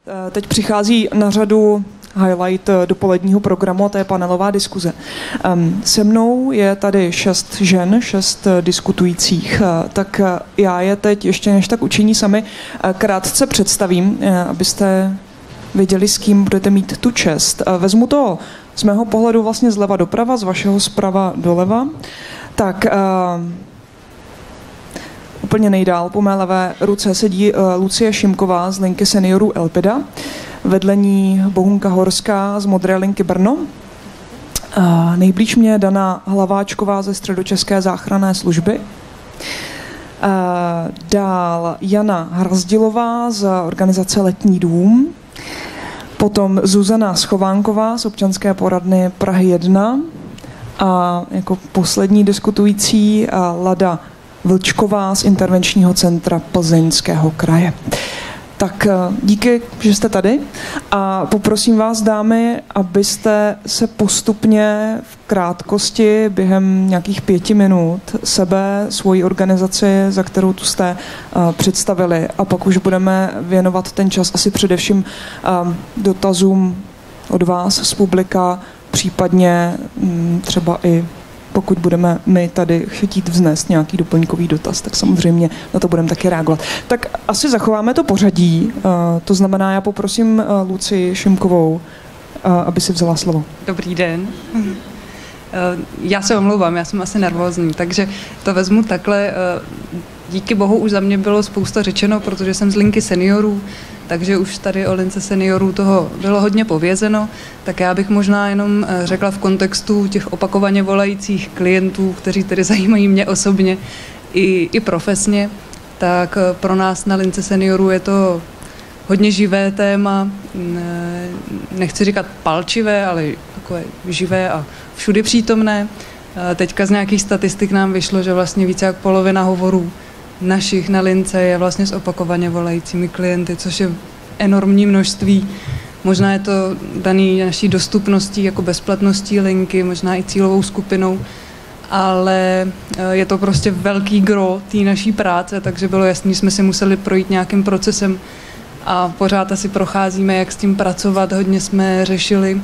Teď přichází na řadu highlight dopoledního programu, a to je panelová diskuze. Se mnou je tady 6 žen, 6 diskutujících, tak já je teď, ještě než tak učiní sami, krátce představím, abyste věděli, s kým budete mít tu čest. Vezmu to z mého pohledu vlastně zleva doprava, z vašeho zprava doleva. Tak úplně nejdál po mé levé ruce sedí Lucie Šimková z linky seniorů Elpida, vedle ní Bohunka Horská z Modré linky Brno. Nejblíž mě Dana Hlaváčková ze Středočeské záchranné služby. Dál Jana Hrazdilová z organizace Letní dům. Potom Zuzana Schovánková z občanské poradny Prahy 1. A jako poslední diskutující Lada Vlčková z intervenčního centra Plzeňského kraje. Tak díky, že jste tady a poprosím vás, dámy, abyste se postupně v krátkosti během nějakých 5 minut sebe, svoji organizaci, za kterou tu jste, představili, a pak už budeme věnovat ten čas asi především dotazům od vás z publika, případně třeba i pokud budeme my tady chtít vznést nějaký doplňkový dotaz, tak samozřejmě na to budeme taky reagovat. Tak asi zachováme to pořadí, to znamená, já poprosím Lucii Šimkovou, aby si vzala slovo. Dobrý den. Já se omlouvám, já jsem asi nervózní, takže to vezmu takhle. Díky bohu už za mě bylo spousta řečeno, protože jsem z linky seniorů, takže už tady o lince seniorů toho bylo hodně povězeno, tak já bych možná jenom řekla v kontextu těch opakovaně volajících klientů, kteří tedy zajímají mě osobně i profesně, tak pro nás na lince seniorů je to hodně živé téma, nechci říkat palčivé, ale takové živé a všudy přítomné. Teďka z nějakých statistik nám vyšlo, že vlastně více jak polovina hovorů našich na lince je vlastně s opakovaně volajícími klienty, což je enormní množství. Možná je to daný naší dostupností, jako bezplatností linky, možná i cílovou skupinou, ale je to prostě velký gro té naší práce, takže bylo jasné, že jsme si museli projít nějakým procesem a pořád asi procházíme, jak s tím pracovat. Hodně jsme řešili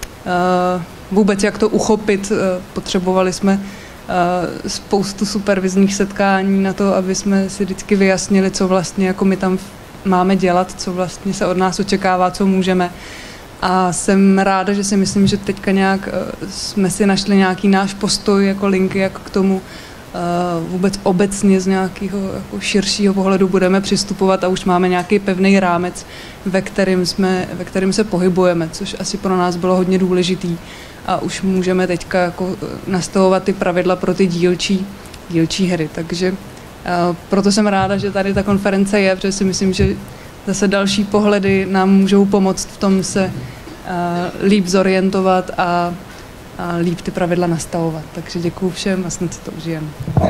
vůbec, jak to uchopit. Potřebovali jsme spoustu supervizních setkání na to, aby jsme si vždycky vyjasnili, co vlastně jako my tam máme dělat, co vlastně se od nás očekává, co můžeme. A jsem ráda, že si myslím, že teďka nějak jsme si našli nějaký náš postoj jako linky, jak k tomu vůbec obecně z nějakého jako širšího pohledu budeme přistupovat a už máme nějaký pevný rámec, ve kterým se pohybujeme, což asi pro nás bylo hodně důležitý. A už můžeme teďka jako nastavovat ty pravidla pro ty dílčí hry. Takže proto jsem ráda, že tady ta konference je, protože si myslím, že zase další pohledy nám můžou pomoct v tom se líp zorientovat a líp ty pravidla nastavovat. Takže děkuju všem a snad si to užijeme.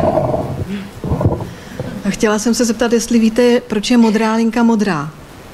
Chtěla jsem se zeptat, jestli víte, proč je modrá linka modrá.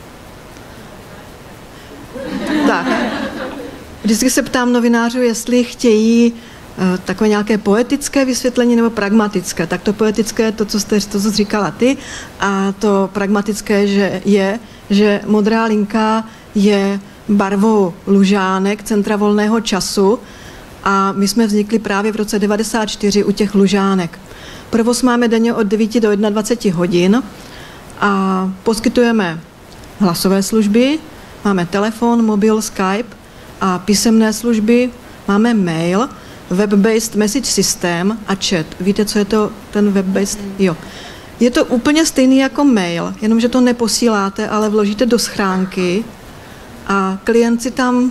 Tak. Vždycky se ptám novinářů, jestli chtějí takové nějaké poetické vysvětlení nebo pragmatické. Tak to poetické je to, co jsi říkala ty, a to pragmatické že modrá linka je barvou Lužánek, Centra volného času, a my jsme vznikli právě v roce 1994 u těch Lužánek. Provoz máme denně od 9 do 21 hodin a poskytujeme hlasové služby, máme telefon, mobil, Skype a písemné služby, máme mail, web-based message system a chat. Víte, co je to ten web-based? Jo. Je to úplně stejný jako mail, jenomže to neposíláte, ale vložíte do schránky a klient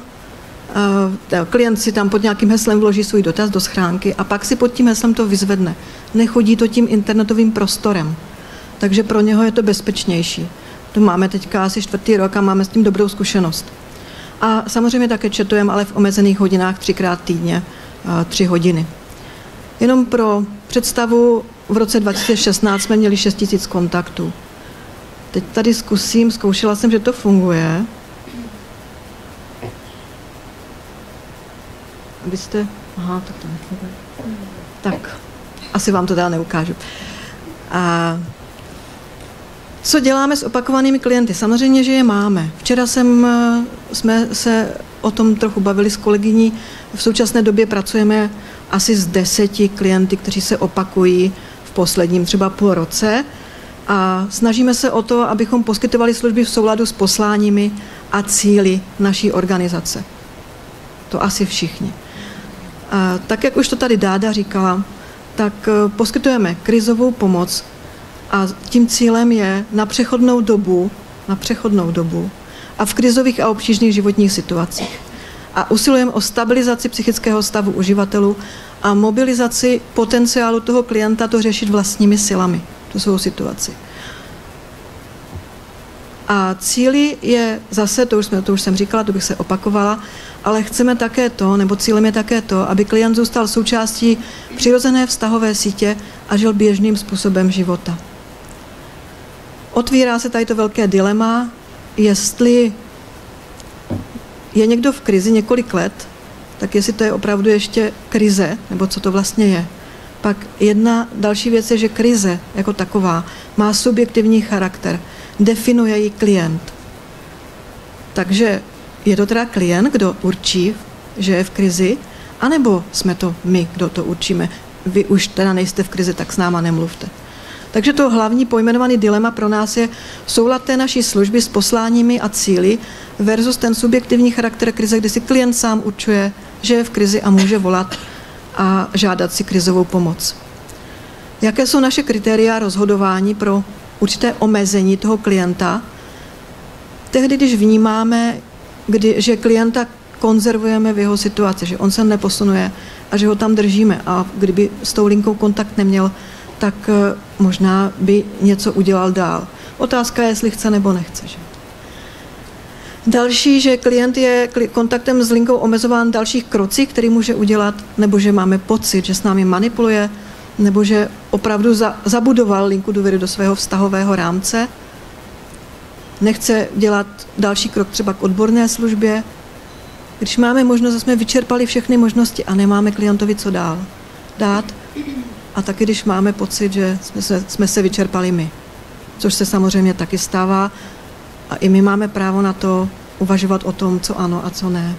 si tam pod nějakým heslem vloží svůj dotaz do schránky a pak si pod tím heslem to vyzvedne. Nechodí to tím internetovým prostorem, takže pro něho je to bezpečnější. To máme teďka asi 4. rok a máme s tím dobrou zkušenost. A samozřejmě také chatujeme, ale v omezených hodinách 3krát týdně, 3 hodiny. Jenom pro představu, v roce 2016 jsme měli 6 000 kontaktů. Teď tady zkoušela jsem, že to funguje. Abyste... Aha, tak to nefunguje. Tak, asi vám to dál neukážu. Co děláme s opakovanými klienty? Samozřejmě, že je máme. Včera jsme se o tom trochu bavili s kolegyní. V současné době pracujeme asi s 10 klienty, kteří se opakují v posledním třeba půl roce a snažíme se o to, abychom poskytovali služby v souladu s posláními a cíli naší organizace. To asi všichni. A tak, jak už to tady Dáda říkala, tak poskytujeme krizovou pomoc a tím cílem je na přechodnou dobu a v krizových a obtížných životních situacích. A usilujeme o stabilizaci psychického stavu uživatelů a mobilizaci potenciálu toho klienta to řešit vlastními silami, tu svou situaci. A cíli je zase, to už jsem říkala, to bych se opakovala, ale chceme také to, nebo cílem je také to, aby klient zůstal součástí přirozené vztahové sítě a žil běžným způsobem života. Otvírá se tady to velké dilema, jestli je někdo v krizi několik let, tak jestli to je opravdu ještě krize, nebo co to vlastně je. Pak jedna další věc je, že krize jako taková má subjektivní charakter, definuje ji klient. Takže je to teda klient, kdo určí, že je v krizi, anebo jsme to my, kdo to určíme. Vy už teda nejste v krizi, tak s náma nemluvte. Takže to hlavní pojmenovaný dilema pro nás je soulad té naší služby s posláními a cíli versus ten subjektivní charakter krize, kdy si klient sám určuje, že je v krizi a může volat a žádat si krizovou pomoc. Jaké jsou naše kritéria rozhodování pro určité omezení toho klienta? Tehdy, když vnímáme, že klienta konzervujeme v jeho situaci, že on se neposunuje a že ho tam držíme a kdyby s tou linkou kontakt neměl, tak možná by něco udělal dál. Otázka je, jestli chce nebo nechce. Že? Další, že klient je kontaktem s linkou omezován v dalších krocích, který může udělat, nebo že máme pocit, že s námi manipuluje, nebo že opravdu zabudoval linku důvěry do svého vztahového rámce, nechce dělat další krok třeba k odborné službě. Když máme možnost, že jsme vyčerpali všechny možnosti a nemáme klientovi co dál dát, a taky když máme pocit, že jsme se vyčerpali my, což se samozřejmě taky stává a i my máme právo na to uvažovat o tom, co ano a co ne.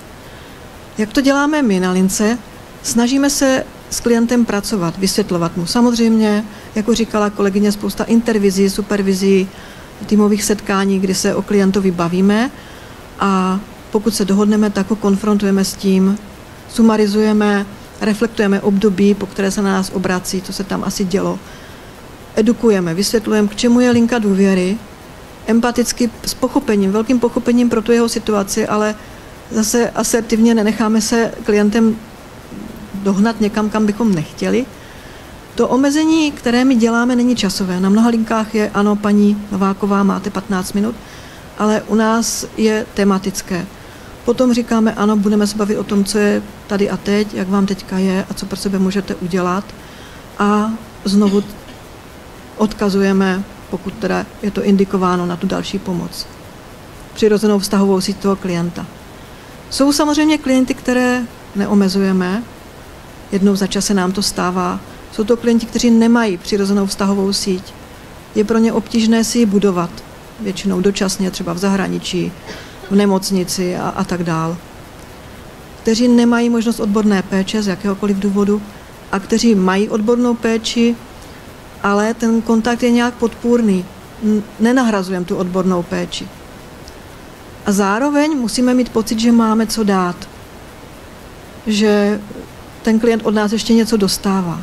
Jak to děláme my na lince? Snažíme se s klientem pracovat, vysvětlovat mu. Samozřejmě, jako říkala kolegyně, spousta intervizí, supervizí, týmových setkání, kdy se o klientovi bavíme a pokud se dohodneme, tak ho konfrontujeme s tím, sumarizujeme, reflektujeme období, po které se na nás obrací, co se tam asi dělo. Edukujeme, vysvětlujeme, k čemu je linka důvěry, empaticky s pochopením, velkým pochopením pro tu jeho situaci, ale zase asertivně nenecháme se klientem dohnat někam, kam bychom nechtěli. To omezení, které my děláme, není časové. Na mnoha linkách je, ano, paní Nováková, máte 15 minut, ale u nás je tematické. Potom říkáme, ano, budeme se bavit o tom, co je tady a teď, jak vám teďka je a co pro sebe můžete udělat. A znovu odkazujeme, pokud teda je to indikováno, na tu další pomoc. Přirozenou vztahovou síť toho klienta. Jsou samozřejmě klienty, které neomezujeme, jednou za čas se nám to stává. Jsou to klienti, kteří nemají přirozenou vztahovou síť. Je pro ně obtížné si ji budovat, většinou dočasně, třeba v zahraničí, v nemocnici a tak dál. Kteří nemají možnost odborné péče z jakéhokoliv důvodu a kteří mají odbornou péči, ale ten kontakt je nějak podpůrný. Nenahrazujeme tu odbornou péči. A zároveň musíme mít pocit, že máme co dát. Že ten klient od nás ještě něco dostává.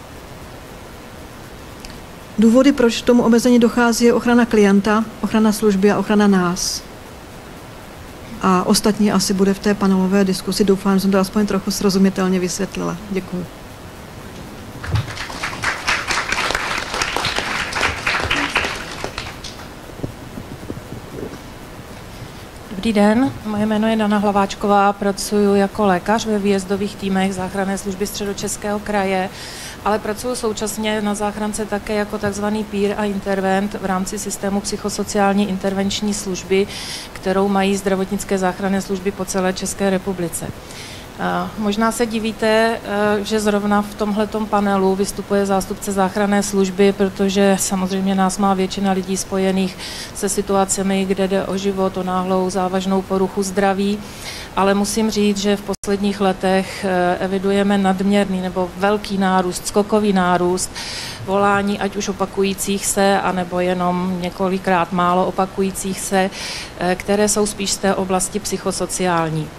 Důvody, proč k tomu omezení dochází, je ochrana klienta, ochrana služby a ochrana nás. A ostatní asi bude v té panelové diskusi. Doufám, že jsem to aspoň trochu srozumitelně vysvětlila. Děkuji. Dobrý den, moje jméno je Dana Hlaváčková, pracuji jako lékař ve výjezdových týmech záchranné služby Středočeského kraje, ale pracuji současně na záchrance také jako takzvaný peer a intervent v rámci systému psychosociální intervenční služby, kterou mají zdravotnické záchranné služby po celé České republice. Možná se divíte, že zrovna v tomhletom panelu vystupuje zástupce záchranné služby, protože samozřejmě nás má většina lidí spojených se situacemi, kde jde o život, o náhlou závažnou poruchu zdraví, ale musím říct, že v posledních letech evidujeme nadměrný nebo velký nárůst, skokový nárůst volání, ať už opakujících se, anebo jenom několikrát málo opakujících se, které jsou spíš z té oblasti psychosociální.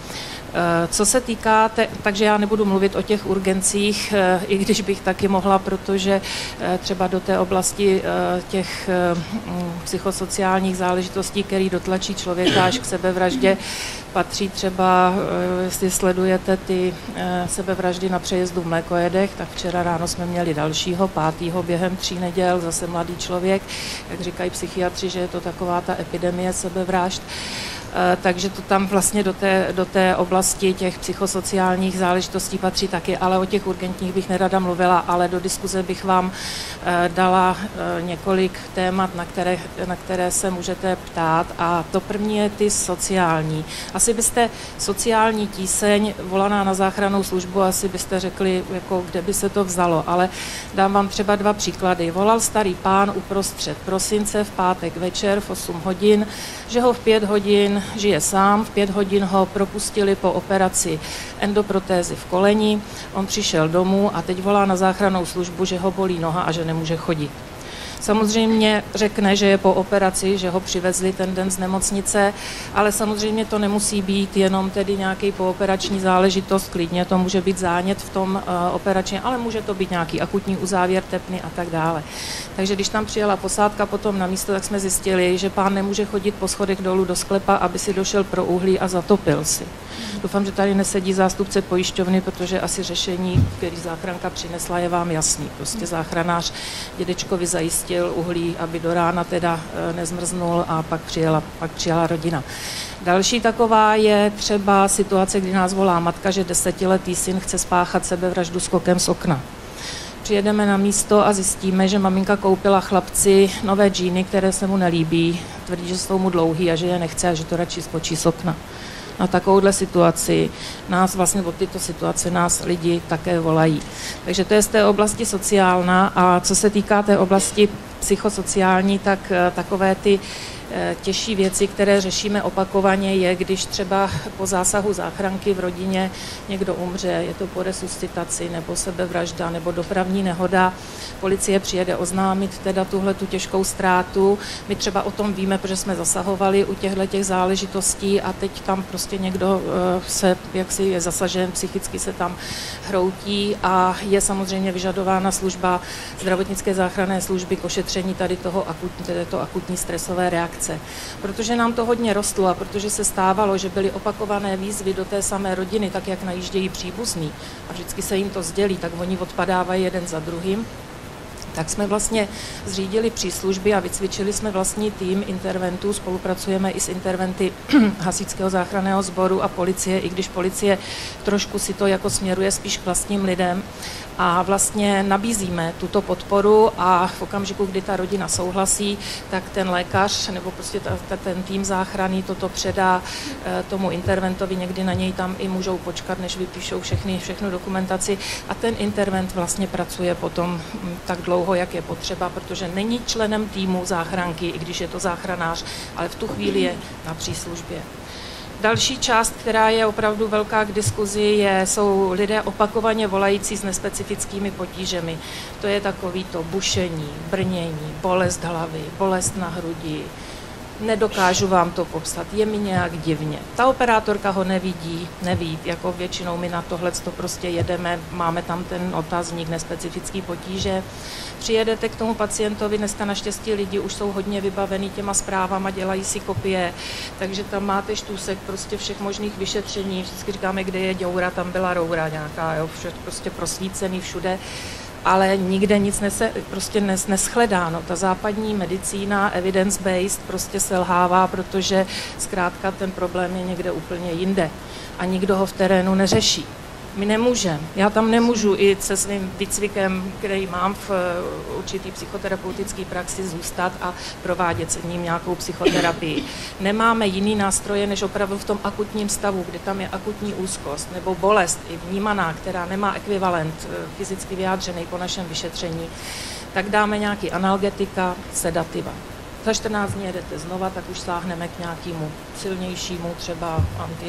Co se týká, takže já nebudu mluvit o těch urgencích, i když bych taky mohla, protože třeba do té oblasti těch psychosociálních záležitostí, které dotlačí člověka až k sebevraždě, patří třeba, jestli sledujete ty sebevraždy na přejezdu v Mlékojedech, tak včera ráno jsme měli dalšího, 5. během 3 neděl, zase mladý člověk, jak říkají psychiatři, že je to taková ta epidemie sebevražd. Takže to tam vlastně do té oblasti těch psychosociálních záležitostí patří taky, ale o těch urgentních bych nerada mluvila, ale do diskuze bych vám dala několik témat, na které se můžete ptát, a to první je ty sociální. Asi byste sociální tíseň volaná na záchrannou službu, asi byste řekli, jako kde by se to vzalo, ale dám vám třeba 2 příklady. Volal starý pán uprostřed prosince v pátek večer v 8 hodin, že ho v 5 hodin žije sám, v 5 hodin ho propustili po operaci endoprotézy v koleni, on přišel domů a teď volá na záchrannou službu, že ho bolí noha a že nemůže chodit. Samozřejmě řekne, že je po operaci, že ho přivezli ten den z nemocnice, ale samozřejmě to nemusí být jenom tedy nějaký pooperační záležitost, klidně to může být zánět v tom operačně, ale může to být nějaký akutní uzávěr tepny a tak dále. Takže když tam přijela posádka potom na místo, tak jsme zjistili, že pán nemůže chodit po schodech dolů do sklepa, aby si došel pro uhlí a zatopil si. Doufám, že tady nesedí zástupce pojišťovny, protože asi řešení, který záchranka přinesla, je vám jasný. Prostě záchranář dědečkovi zajistil uhlí, aby do rána teda nezmrznul, a pak přijela rodina. Další taková je třeba situace, kdy nás volá matka, že 10letý syn chce spáchat sebevraždu skokem z okna. Přijedeme na místo a zjistíme, že maminka koupila chlapci nové džíny, které se mu nelíbí, tvrdí, že jsou mu dlouhý a že je nechce a že to radši skočí z okna. Na takovouhle situaci od tyto situace nás lidi také volají. Takže to je z té oblasti sociálna, a co se týká té oblasti psychosociální, tak takové ty těžší věci, které řešíme opakovaně, je, když třeba po zásahu záchranky v rodině někdo umře, je to po resuscitaci nebo sebevražda nebo dopravní nehoda, policie přijede oznámit teda tuhletu těžkou ztrátu. My třeba o tom víme, protože jsme zasahovali u těchto záležitostí a teď tam prostě někdo se jaksi je zasažen, psychicky se tam hroutí a je samozřejmě vyžadována služba zdravotnické záchranné služby k ošetření tady této akutní stresové reakce. Protože nám to hodně rostlo a protože se stávalo, že byly opakované výzvy do té samé rodiny, tak jak najíždějí příbuzní a vždycky se jim to sdělí, tak oni odpadávají jeden za druhým, tak jsme vlastně zřídili příslužby a vycvičili jsme vlastní tým interventů, spolupracujeme i s interventy Hasičského záchranného sboru a policie, i když policie trošku si to jako směruje spíš k vlastním lidem. A vlastně nabízíme tuto podporu a v okamžiku, kdy ta rodina souhlasí, tak ten lékař nebo prostě ten tým záchranný toto předá tomu interventovi, někdy na něj tam i můžou počkat, než vypíšou všechnu dokumentaci a ten intervent vlastně pracuje potom tak dlouho, jak je potřeba, protože není členem týmu záchranky, i když je to záchranář, ale v tu chvíli je na příslužbě. Další část, která je opravdu velká k diskuzi, jsou lidé opakovaně volající s nespecifickými potížemi. To je takový to bušení, brnění, bolest hlavy, bolest na hrudi. Nedokážu vám to popsat, je mi nějak divně. Ta operátorka ho neví, jako většinou my na tohleto prostě jedeme, máme tam ten otazník, nespecifický potíže. Přijedete k tomu pacientovi, dneska naštěstí lidi už jsou hodně vybavený těma zprávama, dělají si kopie, takže tam máte štůsek prostě všech možných vyšetření, vždycky říkáme, kde je děura, tam byla roura nějaká, jo, prostě prosvícený všude. Ale nikde nic neschledáno. Ta západní medicína, evidence-based, prostě selhává, protože zkrátka ten problém je někde úplně jinde a nikdo ho v terénu neřeší. My nemůžeme. Já tam nemůžu i se svým výcvikem, který mám v určitý psychoterapeutické praxi, zůstat a provádět s ním nějakou psychoterapii. Nemáme jiný nástroje, než opravdu v tom akutním stavu, kdy tam je akutní úzkost nebo bolest i vnímaná, která nemá ekvivalent fyzicky vyjádřený po našem vyšetření, tak dáme nějaký analgetika, sedativa. Za 14 dní jedete znova, tak už sáhneme k nějakému silnějšímu, třeba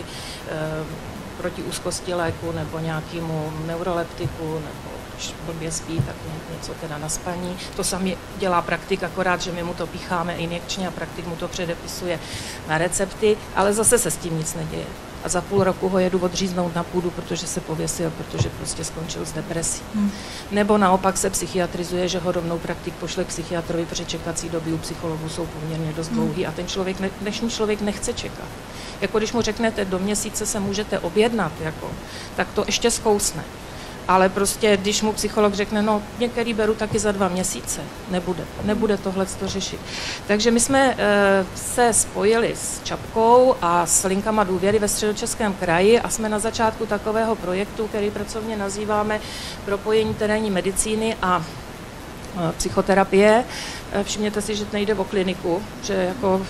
proti úzkosti léku nebo nějakému neuroleptiku, nebo když blbě spí, tak něco teda na spaní. To sami dělá praktik, akorát, že my mu to pícháme injekčně a praktik mu to předepisuje na recepty, ale zase se s tím nic neděje. A za půl roku ho jedu odříznout na půdu, protože se pověsil, protože prostě skončil s depresí. Nebo naopak se psychiatrizuje, že ho rovnou praktik pošle k psychiatrovi, protože čekací doby u psychologů jsou poměrně dost dlouhý a ten dnešní člověk nechce čekat. Jako když mu řeknete, do měsíce se můžete objednat, tak to ještě zkousne. Ale prostě, když mu psycholog řekne, no některý beru taky za 2 měsíce, nebude tohleto řešit. Takže my jsme se spojili s Čapkou a s linkama důvěry ve Středočeském kraji a jsme na začátku takového projektu, který pracovně nazýváme propojení terénní medicíny a psychoterapie. Všimněte si, že nejde o kliniku, že jako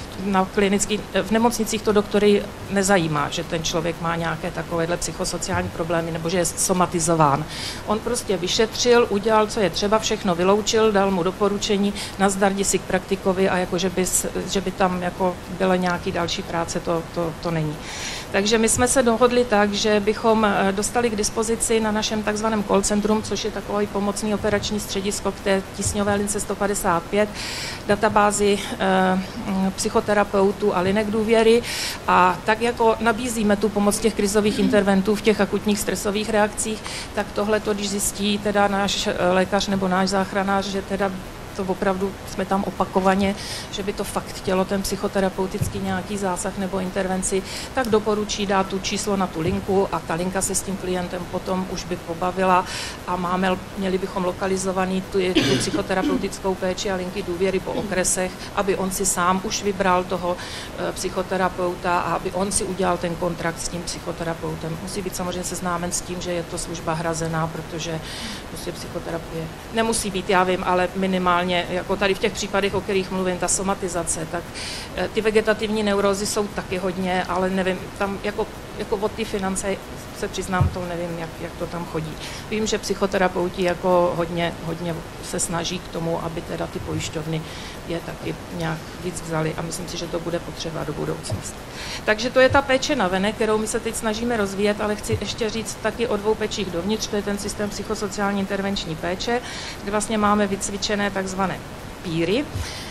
v nemocnicích to doktory nezajímá, že ten člověk má nějaké takovéhle psychosociální problémy nebo že je somatizován. On prostě vyšetřil, udělal, co je třeba, všechno vyloučil, dal mu doporučení, nazdar, jdi si k praktikovi a jako, že by tam jako byla nějaký další práce, to není. Takže my jsme se dohodli tak, že bychom dostali k dispozici na našem takzvaném call centrum, což je takový pomocný operační středisko k té tísňové lince 155, databázi psychoterapeutů a linek důvěry a tak jako nabízíme tu pomoc těch krizových interventů v těch akutních stresových reakcích, tak tohle to, když zjistí teda náš lékař nebo náš záchranář, že teda to opravdu jsme tam opakovaně, že by to fakt chtělo ten psychoterapeutický nějaký zásah nebo intervenci, tak doporučí dát tu číslo na tu linku a ta linka se s tím klientem potom už by pobavila a měli bychom lokalizovaný tu psychoterapeutickou péči a linky důvěry po okresech, aby on si sám už vybral toho psychoterapeuta a aby on si udělal ten kontrakt s tím psychoterapeutem. Musí být samozřejmě seznámen s tím, že je to služba hrazená, protože prostě psychoterapie nemusí být, já vím, ale minimálně jako tady v těch případech, o kterých mluvím, ta somatizace, tak ty vegetativní neurózy jsou taky hodně, ale nevím, tam jako od ty finance se přiznám, to nevím, jak to tam chodí. Vím, že psychoterapeuti jako hodně se snaží k tomu, aby teda ty pojišťovny je taky nějak víc vzali a myslím si, že to bude potřeba do budoucnosti. Takže to je ta péče navenek, kterou my se teď snažíme rozvíjet, ale chci ještě říct taky o 2 péčích dovnitř, to je ten systém psychosociální intervenční péče, kde vlastně máme vycvičené takzvané píry.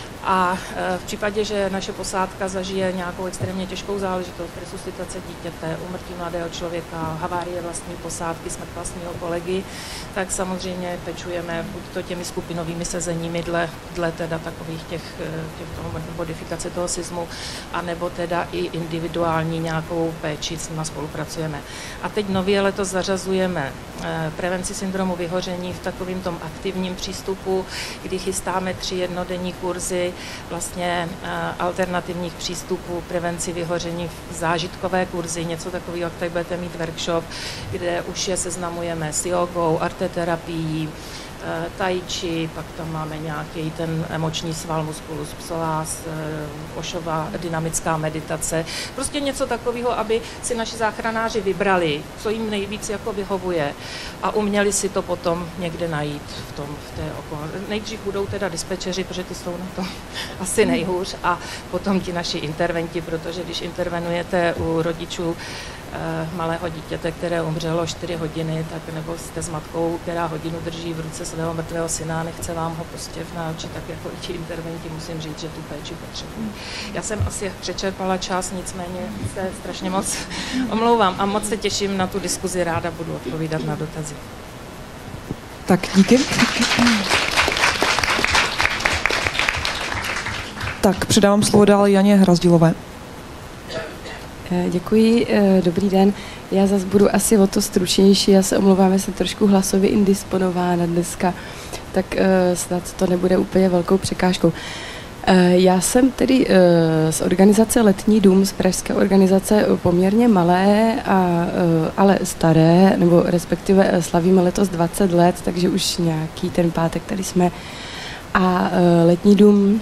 A v případě, že naše posádka zažije nějakou extrémně těžkou záležitost, resuscitace dítěte, úmrtí mladého člověka, havárie vlastní posádky, smrt vlastního kolegy, tak samozřejmě pečujeme buď to těmi skupinovými sezeními dle teda takových těch modifikace toho sismu, anebo teda i individuální nějakou péči, s nimi spolupracujeme. A teď nově letos zařazujeme prevenci syndromu vyhoření v takovém tom aktivním přístupu, kdy chystáme 3 jednodenní kurzy vlastně alternativních přístupů, prevenci vyhoření, zážitkové kurzy, něco takového, jak tady budete mít workshop, kde už je seznamujeme s jogou, arteterapií, tai chi, pak tam máme nějaký ten emoční sval musculus psoas, Oshova dynamická meditace. Prostě něco takového, aby si naši záchranáři vybrali, co jim nejvíc jako vyhovuje a uměli si to potom někde najít v té okolí. Nejdřív budou teda dispečeři, protože ty jsou na tom asi nejhůř a potom ti naši interventi, protože když intervenujete u rodičů malého dítěte, které umřelo 4 hodiny, tak nebo jste s matkou, která hodinu drží v ruce svého mrtvého syna, nechce vám ho prostě v náči, tak jako i ti interventi musím říct, že tu péči potřebují. Já jsem asi přečerpala čas, nicméně se strašně moc omlouvám a moc se těším na tu diskuzi, ráda budu odpovídat na dotazy. Tak díky. Tak předávám slovo dál Janě Hrazdilové. Děkuji, dobrý den. Já zase budu asi o to stručnější, já se omlouvám, já jsem trošku hlasově indisponována dneska, tak snad to nebude úplně velkou překážkou. Já jsem tedy z organizace Letní dům, z pražské organizace poměrně malé, ale staré, nebo respektive slavíme letos 20 let, takže už nějaký ten pátek tady jsme. A Letní dům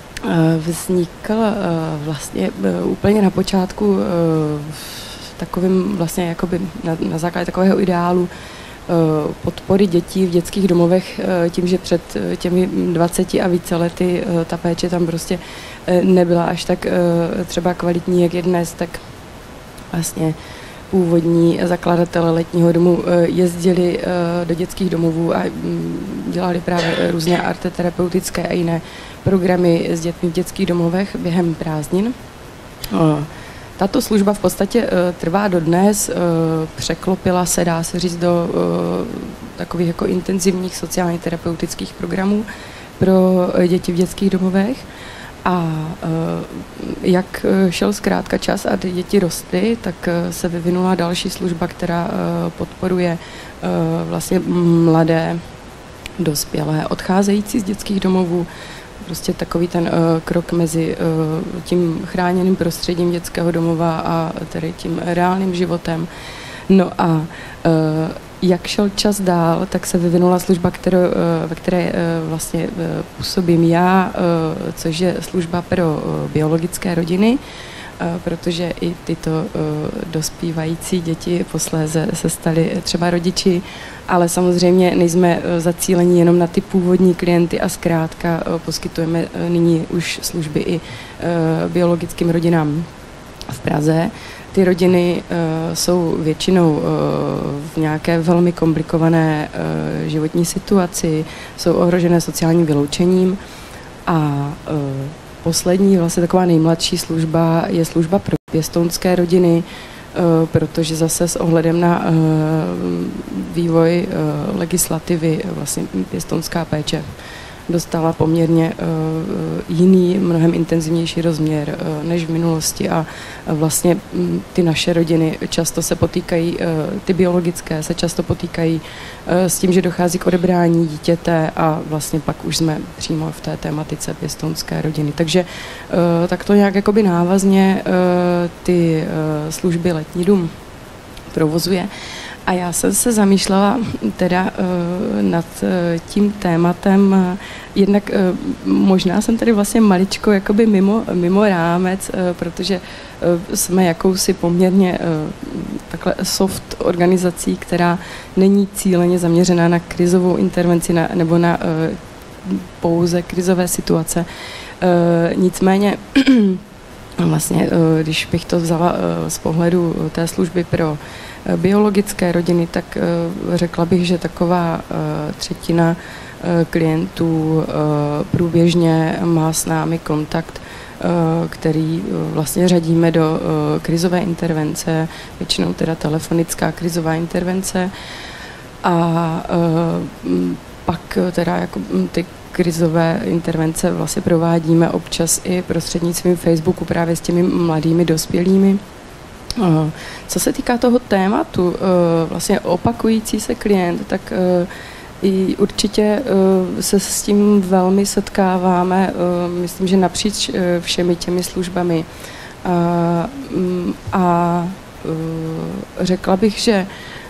vznikl vlastně úplně na počátku takovým vlastně jakoby na základě takového ideálu podpory dětí v dětských domovech tím, že před těmi 20 a více lety ta péče tam prostě nebyla až tak třeba kvalitní, jak je dnes, tak vlastně původní zakladatelé Letního domu jezdili do dětských domovů a dělali právě různé arteterapeutické a jiné programy s dětmi v dětských domovech během prázdnin. Tato služba v podstatě trvá dodnes, překlopila se, dá se říct, do takových jako intenzivních sociálně terapeutických programů pro děti v dětských domovech. A jak šel zkrátka čas a ty děti rostly, tak se vyvinula další služba, která podporuje vlastně mladé dospělé odcházející z dětských domovů. Prostě takový ten krok mezi tím chráněným prostředím dětského domova a tedy tím reálným životem. No a jak šel čas dál, tak se vyvinula služba, ve které vlastně působím já, což je služba pro biologické rodiny, protože i tyto dospívající děti posléze se staly třeba rodiči, ale samozřejmě nejsme zacíleni jenom na ty původní klienty a zkrátka poskytujeme nyní už služby i biologickým rodinám v Praze. Ty rodiny jsou většinou v nějaké velmi komplikované životní situaci, jsou ohrožené sociálním vyloučením a poslední, vlastně taková nejmladší služba je služba pro pěstounské rodiny, protože zase s ohledem na vývoj legislativy vlastně pěstounská péče dostala poměrně jiný, mnohem intenzivnější rozměr než v minulosti a vlastně ty naše rodiny často se potýkají, ty biologické se často potýkají s tím, že dochází k odebrání dítěte a vlastně pak už jsme přímo v té tematice pěstounské rodiny. Takže tak to nějak jakoby návazně ty služby Letní dům provozuje. A já jsem se zamýšlela teda nad tím tématem, jednak možná jsem tady vlastně maličko jakoby mimo rámec, protože jsme jakousi poměrně takhle soft organizací, která není cíleně zaměřená na krizovou intervenci nebo na pouze krizové situace. Nicméně vlastně, když bych to vzala z pohledu té služby pro biologické rodiny, tak řekla bych, že taková třetina klientů průběžně má s námi kontakt, který vlastně řadíme do krizové intervence, většinou teda telefonická krizová intervence a pak teda jako ty krizové intervence vlastně provádíme občas i prostřednictvím Facebooku právě s těmi mladými dospělými. Co se týká toho tématu, vlastně opakující se klient, tak i určitě se s tím velmi setkáváme, myslím, že napříč všemi těmi službami. A řekla bych, že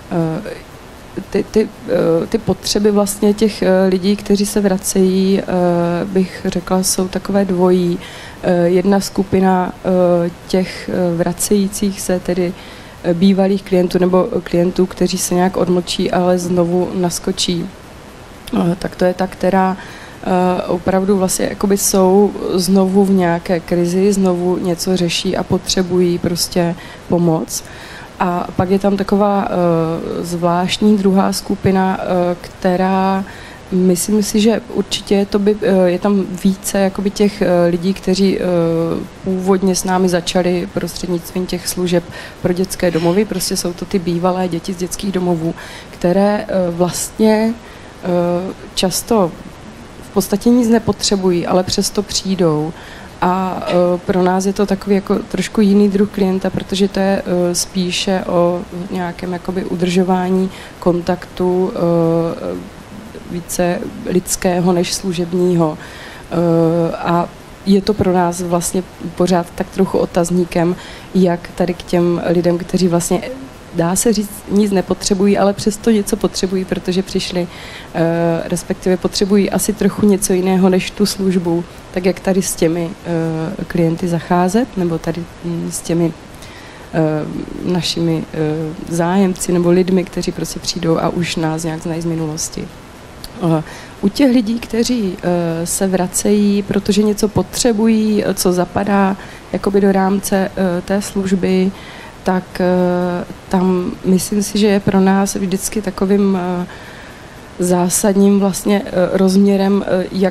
ty potřeby vlastně těch lidí, kteří se vracejí, bych řekla, jsou takové dvojí. Jedna skupina těch vracejících se tedy bývalých klientů nebo klientů, kteří se nějak odmlčí, ale znovu naskočí. Tak to je ta, která opravdu vlastně jakoby jsou znovu v nějaké krizi, znovu něco řeší a potřebují prostě pomoc. A pak je tam taková zvláštní druhá skupina, která myslím si, že určitě je tam více jakoby těch lidí, kteří původně s námi začali prostřednictvím těch služeb pro dětské domovy. Prostě jsou to ty bývalé děti z dětských domovů, které vlastně často v podstatě nic nepotřebují, ale přesto přijdou. A pro nás je to takový jako trošku jiný druh klienta, protože to je spíše o nějakém jakoby udržování kontaktu více lidského než služebního. A je to pro nás vlastně pořád tak trochu otazníkem, jak tady k těm lidem, kteří vlastně, dá se říct, nic nepotřebují, ale přesto něco potřebují, protože přišli, respektive potřebují asi trochu něco jiného než tu službu, tak jak tady s těmi klienty zacházet, nebo tady s těmi našimi zájemci nebo lidmi, kteří prostě přijdou a už nás nějak znají z minulosti. U těch lidí, kteří se vracejí, protože něco potřebují, co zapadá jakoby do rámce té služby, tak tam myslím si, že je pro nás vždycky takovým zásadním vlastně rozměrem,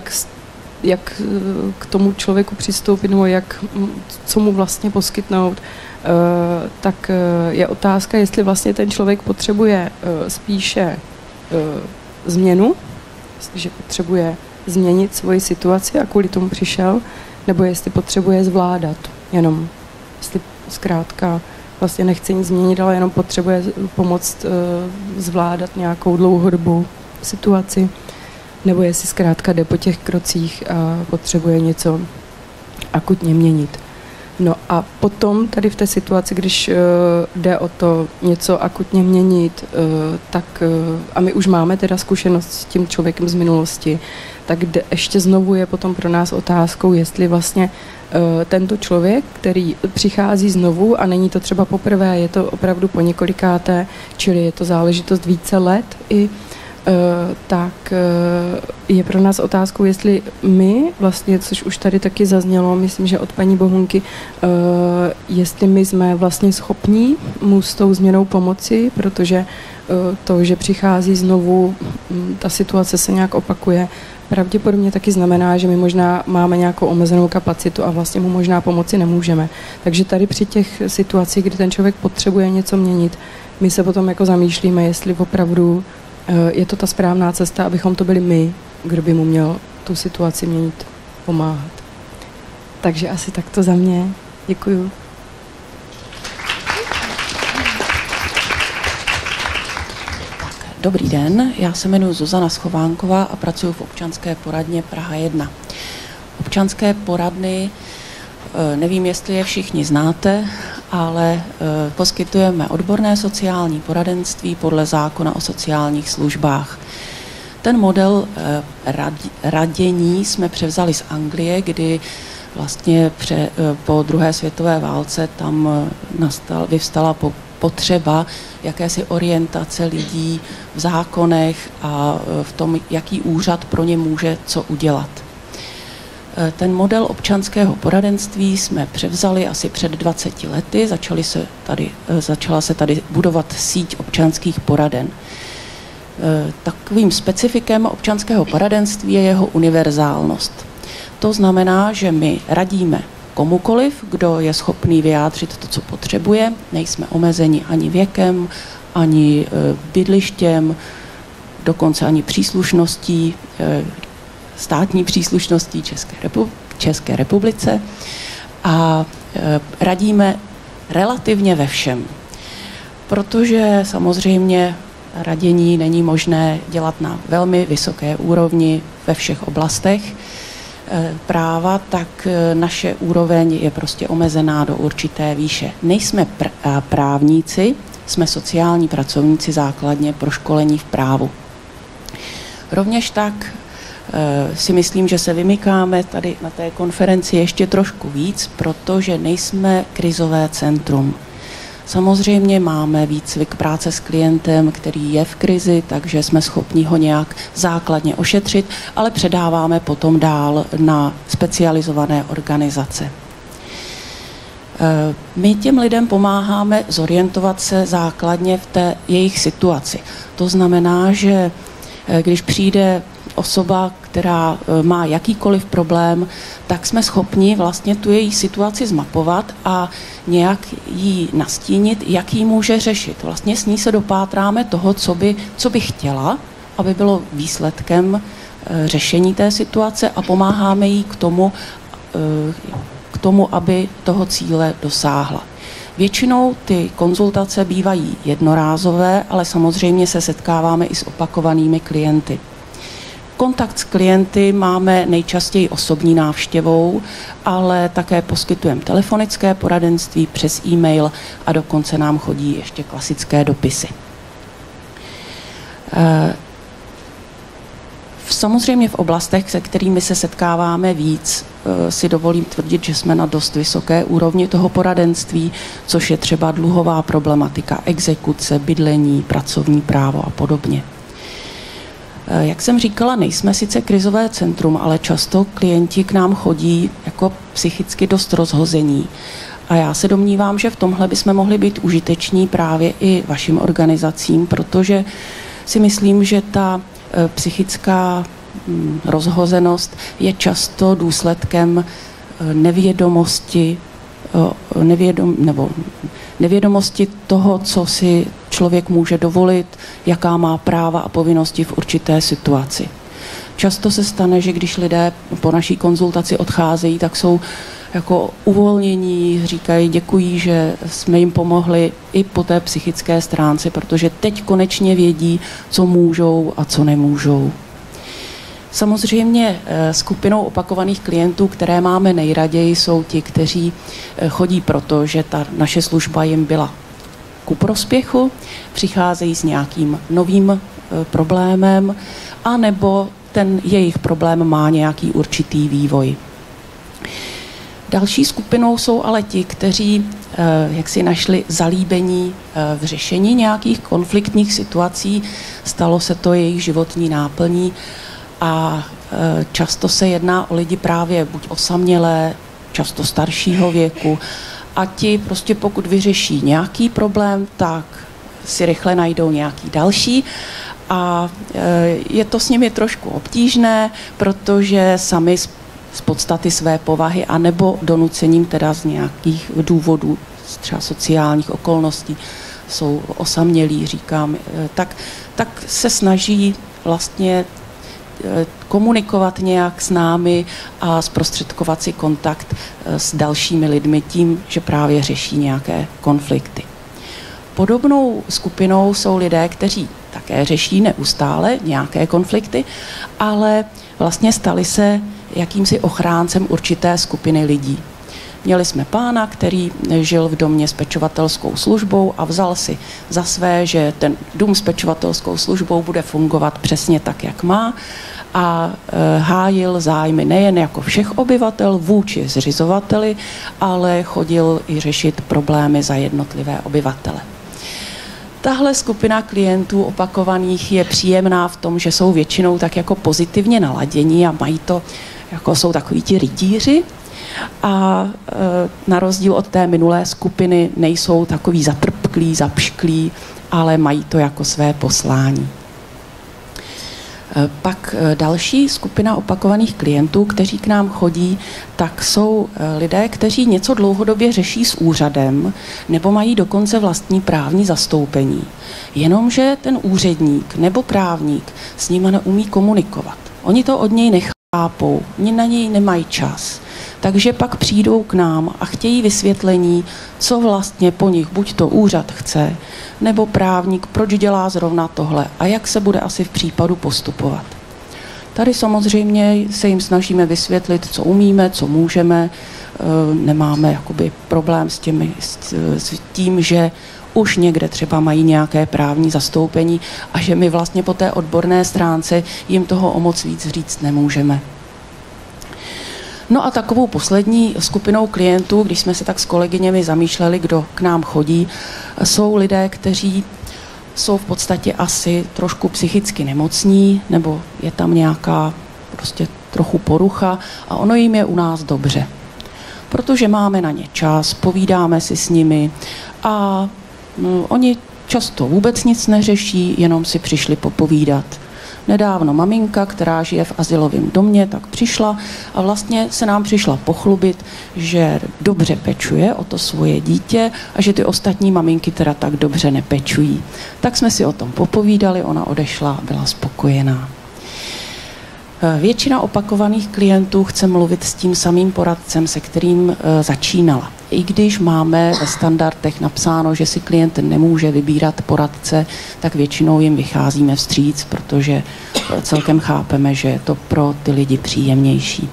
jak k tomu člověku přistoupit, nebo co mu vlastně poskytnout, tak je otázka, jestli vlastně ten člověk potřebuje spíše změnu, že potřebuje změnit svoji situaci a kvůli tomu přišel, nebo jestli potřebuje zvládat jenom, jestli zkrátka vlastně nechce nic změnit, ale jenom potřebuje pomoct zvládat nějakou dlouhodobou situaci, nebo jestli zkrátka jde po těch krocích a potřebuje něco akutně měnit. No a potom tady v té situaci, když jde o to něco akutně měnit, tak a my už máme teda zkušenost s tím člověkem z minulosti, tak ještě znovu je potom pro nás otázkou, jestli vlastně tento člověk, který přichází znovu a není to třeba poprvé, je to opravdu po několikáté, čili je to záležitost více let i tak je pro nás otázkou, jestli my vlastně, což už tady taky zaznělo, myslím, že od paní Bohunky, jestli my jsme vlastně schopní mu s tou změnou pomoci, protože to, že přichází znovu, ta situace se nějak opakuje, pravděpodobně taky znamená, že my možná máme nějakou omezenou kapacitu a vlastně mu možná pomoci nemůžeme. Takže tady při těch situacích, kdy ten člověk potřebuje něco měnit, my se potom jako zamýšlíme, jestli opravdu je to ta správná cesta, abychom to byli my, kdo by mu měl tu situaci měnit, pomáhat. Takže asi takto za mě. Děkuju. Dobrý den, já se jmenuji Zuzana Schovánková a pracuji v občanské poradně Praha 1. Občanské poradny, nevím, jestli je všichni znáte, ale poskytujeme odborné sociální poradenství podle zákona o sociálních službách. Ten model radění jsme převzali z Anglie, kdy vlastně po druhé světové válce tam vyvstala potřeba jakési orientace lidí v zákonech a v tom, jaký úřad pro ně může co udělat. Ten model občanského poradenství jsme převzali asi před 20 lety, začala se tady budovat síť občanských poraden. Takovým specifikem občanského poradenství je jeho univerzálnost. To znamená, že my radíme komukoliv, kdo je schopný vyjádřit to, co potřebuje, nejsme omezeni ani věkem, ani bydlištěm, dokonce ani příslušností, státní příslušností České republice a radíme relativně ve všem. Protože samozřejmě radění není možné dělat na velmi vysoké úrovni ve všech oblastech práva, tak naše úroveň je prostě omezená do určité výše. Nejsme právníci, jsme sociální pracovníci základně proškolení v právu. Rovněž tak si myslím, že se vymykáme tady na té konferenci ještě trošku víc, protože nejsme krizové centrum. Samozřejmě máme výcvik práce s klientem, který je v krizi, takže jsme schopni ho nějak základně ošetřit, ale předáváme potom dál na specializované organizace. My těm lidem pomáháme zorientovat se základně v té jejich situaci. To znamená, že když přijde osoba, která má jakýkoliv problém, tak jsme schopni vlastně tu její situaci zmapovat a nějak jí nastínit, jak ji může řešit. Vlastně s ní se dopátráme toho, co by chtěla, aby bylo výsledkem řešení té situace a pomáháme jí k tomu, aby toho cíle dosáhla. Většinou ty konzultace bývají jednorázové, ale samozřejmě se setkáváme i s opakovanými klienty. Kontakt s klienty máme nejčastěji osobní návštěvou, ale také poskytujeme telefonické poradenství přes e-mail a dokonce nám chodí ještě klasické dopisy. Samozřejmě v oblastech, se kterými se setkáváme víc, si dovolím tvrdit, že jsme na dost vysoké úrovni toho poradenství, což je třeba dluhová problematika, exekuce, bydlení, pracovní právo a podobně. Jak jsem říkala, nejsme sice krizové centrum, ale často klienti k nám chodí jako psychicky dost rozhození. A já se domnívám, že v tomhle bychom mohli být užiteční právě i vašim organizacím, protože si myslím, že ta psychická rozhozenost je často důsledkem nevědomosti toho, co si člověk může dovolit, jaká má práva a povinnosti v určité situaci. Často se stane, že když lidé po naší konzultaci odcházejí, tak jsou jako uvolnění, říkají děkují, že jsme jim pomohli i po té psychické stránce, protože teď konečně vědí, co můžou a co nemůžou. Samozřejmě skupinou opakovaných klientů, které máme nejraději, jsou ti, kteří chodí proto, že ta naše služba jim byla ku prospěchu, přicházejí s nějakým novým problémem, anebo ten jejich problém má nějaký určitý vývoj. Další skupinou jsou ale ti, kteří jak si našli zalíbení v řešení nějakých konfliktních situací, stalo se to jejich životní náplní a často se jedná o lidi právě buď osamělé, často staršího věku a ti prostě pokud vyřeší nějaký problém, tak si rychle najdou nějaký další a je to s nimi trošku obtížné, protože sami z podstaty své povahy anebo donucením teda z nějakých důvodů, třeba sociálních okolností, jsou osamělí, říkám, tak se snaží vlastně komunikovat nějak s námi a zprostředkovat si kontakt s dalšími lidmi tím, že právě řeší nějaké konflikty. Podobnou skupinou jsou lidé, kteří také řeší neustále nějaké konflikty, ale vlastně stali se jakýmsi ochráncem určité skupiny lidí. Měli jsme pána, který žil v domě s pečovatelskou službou a vzal si za své, že ten dům s pečovatelskou službou bude fungovat přesně tak, jak má a hájil zájmy nejen jako všech obyvatel vůči zřizovateli, ale chodil i řešit problémy za jednotlivé obyvatele. Tahle skupina klientů opakovaných je příjemná v tom, že jsou většinou tak jako pozitivně naladění a mají to, jako jsou takoví ti rytíři a na rozdíl od té minulé skupiny nejsou takový zatrpklí, zapšklí, ale mají to jako své poslání. Pak další skupina opakovaných klientů, kteří k nám chodí, tak jsou lidé, kteří něco dlouhodobě řeší s úřadem nebo mají dokonce vlastní právní zastoupení. Jenomže ten úředník nebo právník s nimi neumí komunikovat. Oni to od něj nechápou, oni na něj nemají čas. Takže pak přijdou k nám a chtějí vysvětlení, co vlastně po nich buď to úřad chce, nebo právník, proč dělá zrovna tohle a jak se bude asi v případu postupovat. Tady samozřejmě se jim snažíme vysvětlit, co umíme, co můžeme, nemáme jakoby problém s tím, že už někde třeba mají nějaké právní zastoupení a že my vlastně po té odborné stránce jim toho o moc víc říct nemůžeme. No a takovou poslední skupinou klientů, když jsme se tak s kolegyněmi zamýšleli, kdo k nám chodí, jsou lidé, kteří jsou v podstatě asi trošku psychicky nemocní, nebo je tam nějaká prostě trochu porucha a ono jim je u nás dobře. Protože máme na ně čas, povídáme si s nimi a oni často vůbec nic neřeší, jenom si přišli popovídat. Nedávno maminka, která žije v azylovém domě, tak přišla a vlastně se nám přišla pochlubit, že dobře pečuje o to svoje dítě a že ty ostatní maminky teda tak dobře nepečují. Tak jsme si o tom popovídali, ona odešla a byla spokojená. Většina opakovaných klientů chce mluvit s tím samým poradcem, se kterým začínala. i když máme ve standardech napsáno, že si klient nemůže vybírat poradce, tak většinou jim vycházíme vstříc, protože celkem chápeme, že je to pro ty lidi příjemnější.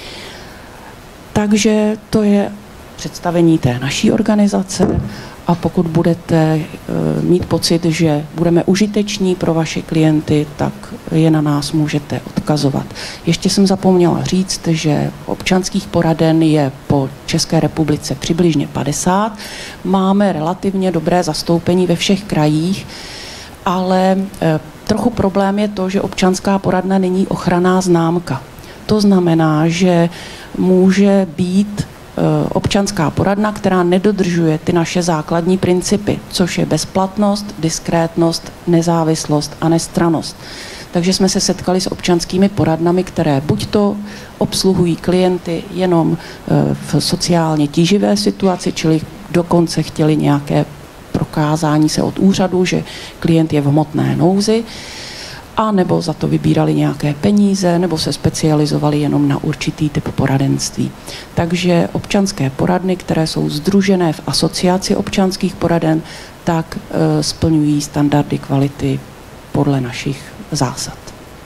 Takže to je představení té naší organizace a pokud budete mít pocit, že budeme užiteční pro vaše klienty, tak je na nás můžete odkazovat. Ještě jsem zapomněla říct, že občanských poraden je po České republice přibližně 50. Máme relativně dobré zastoupení ve všech krajích, ale trochu problém je to, že občanská poradna není ochranná známka. To znamená, že může být občanská poradna, která nedodržuje ty naše základní principy, což je bezplatnost, diskrétnost, nezávislost a nestrannost. Takže jsme se setkali s občanskými poradnami, které buď to obsluhují klienty jenom v sociálně tíživé situaci, čili dokonce chtěli nějaké prokázání se od úřadu, že klient je v hmotné nouzi, a nebo za to vybírali nějaké peníze, nebo se specializovali jenom na určitý typ poradenství. Takže občanské poradny, které jsou sdružené v asociaci občanských poraden, tak splňují standardy kvality podle našich zásad.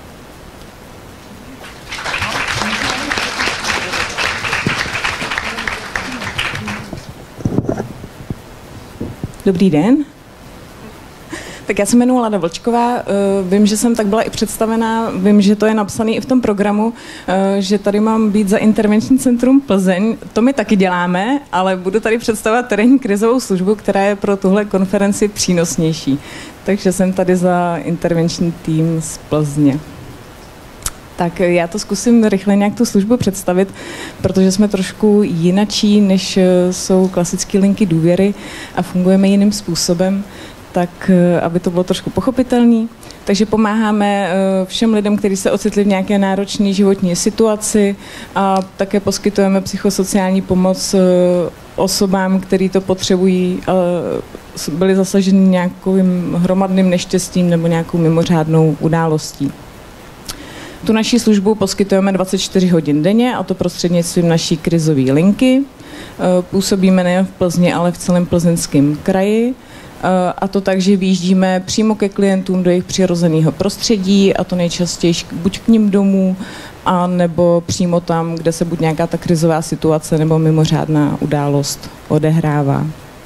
Dobrý den. Tak já se jmenuji Lada Vlčková, vím, že jsem tak byla i představená, vím, že to je napsané i v tom programu, že tady mám být za intervenční centrum Plzeň. To my taky děláme, ale budu tady představovat terénní krizovou službu, která je pro tuhle konferenci přínosnější. Takže jsem tady za intervenční tým z Plzně. Tak já to zkusím rychle nějak tu službu představit, protože jsme trošku jinačí, než jsou klasické linky důvěry a fungujeme jiným způsobem, tak aby to bylo trošku pochopitelné. Takže pomáháme všem lidem, kteří se ocitli v nějaké náročné životní situaci a také poskytujeme psychosociální pomoc osobám, kteří to potřebují, byli zasaženi nějakým hromadným neštěstím nebo nějakou mimořádnou událostí. Tu naši službu poskytujeme 24 hodin denně, a to prostřednictvím naší krizové linky. Působíme nejen v Plzni, ale v celém Plzeňském kraji. A to tak, že vyjíždíme přímo ke klientům do jejich přirozeného prostředí, a to nejčastěji buď k nim domů, a nebo přímo tam, kde se buď nějaká ta krizová situace nebo mimořádná událost odehrává.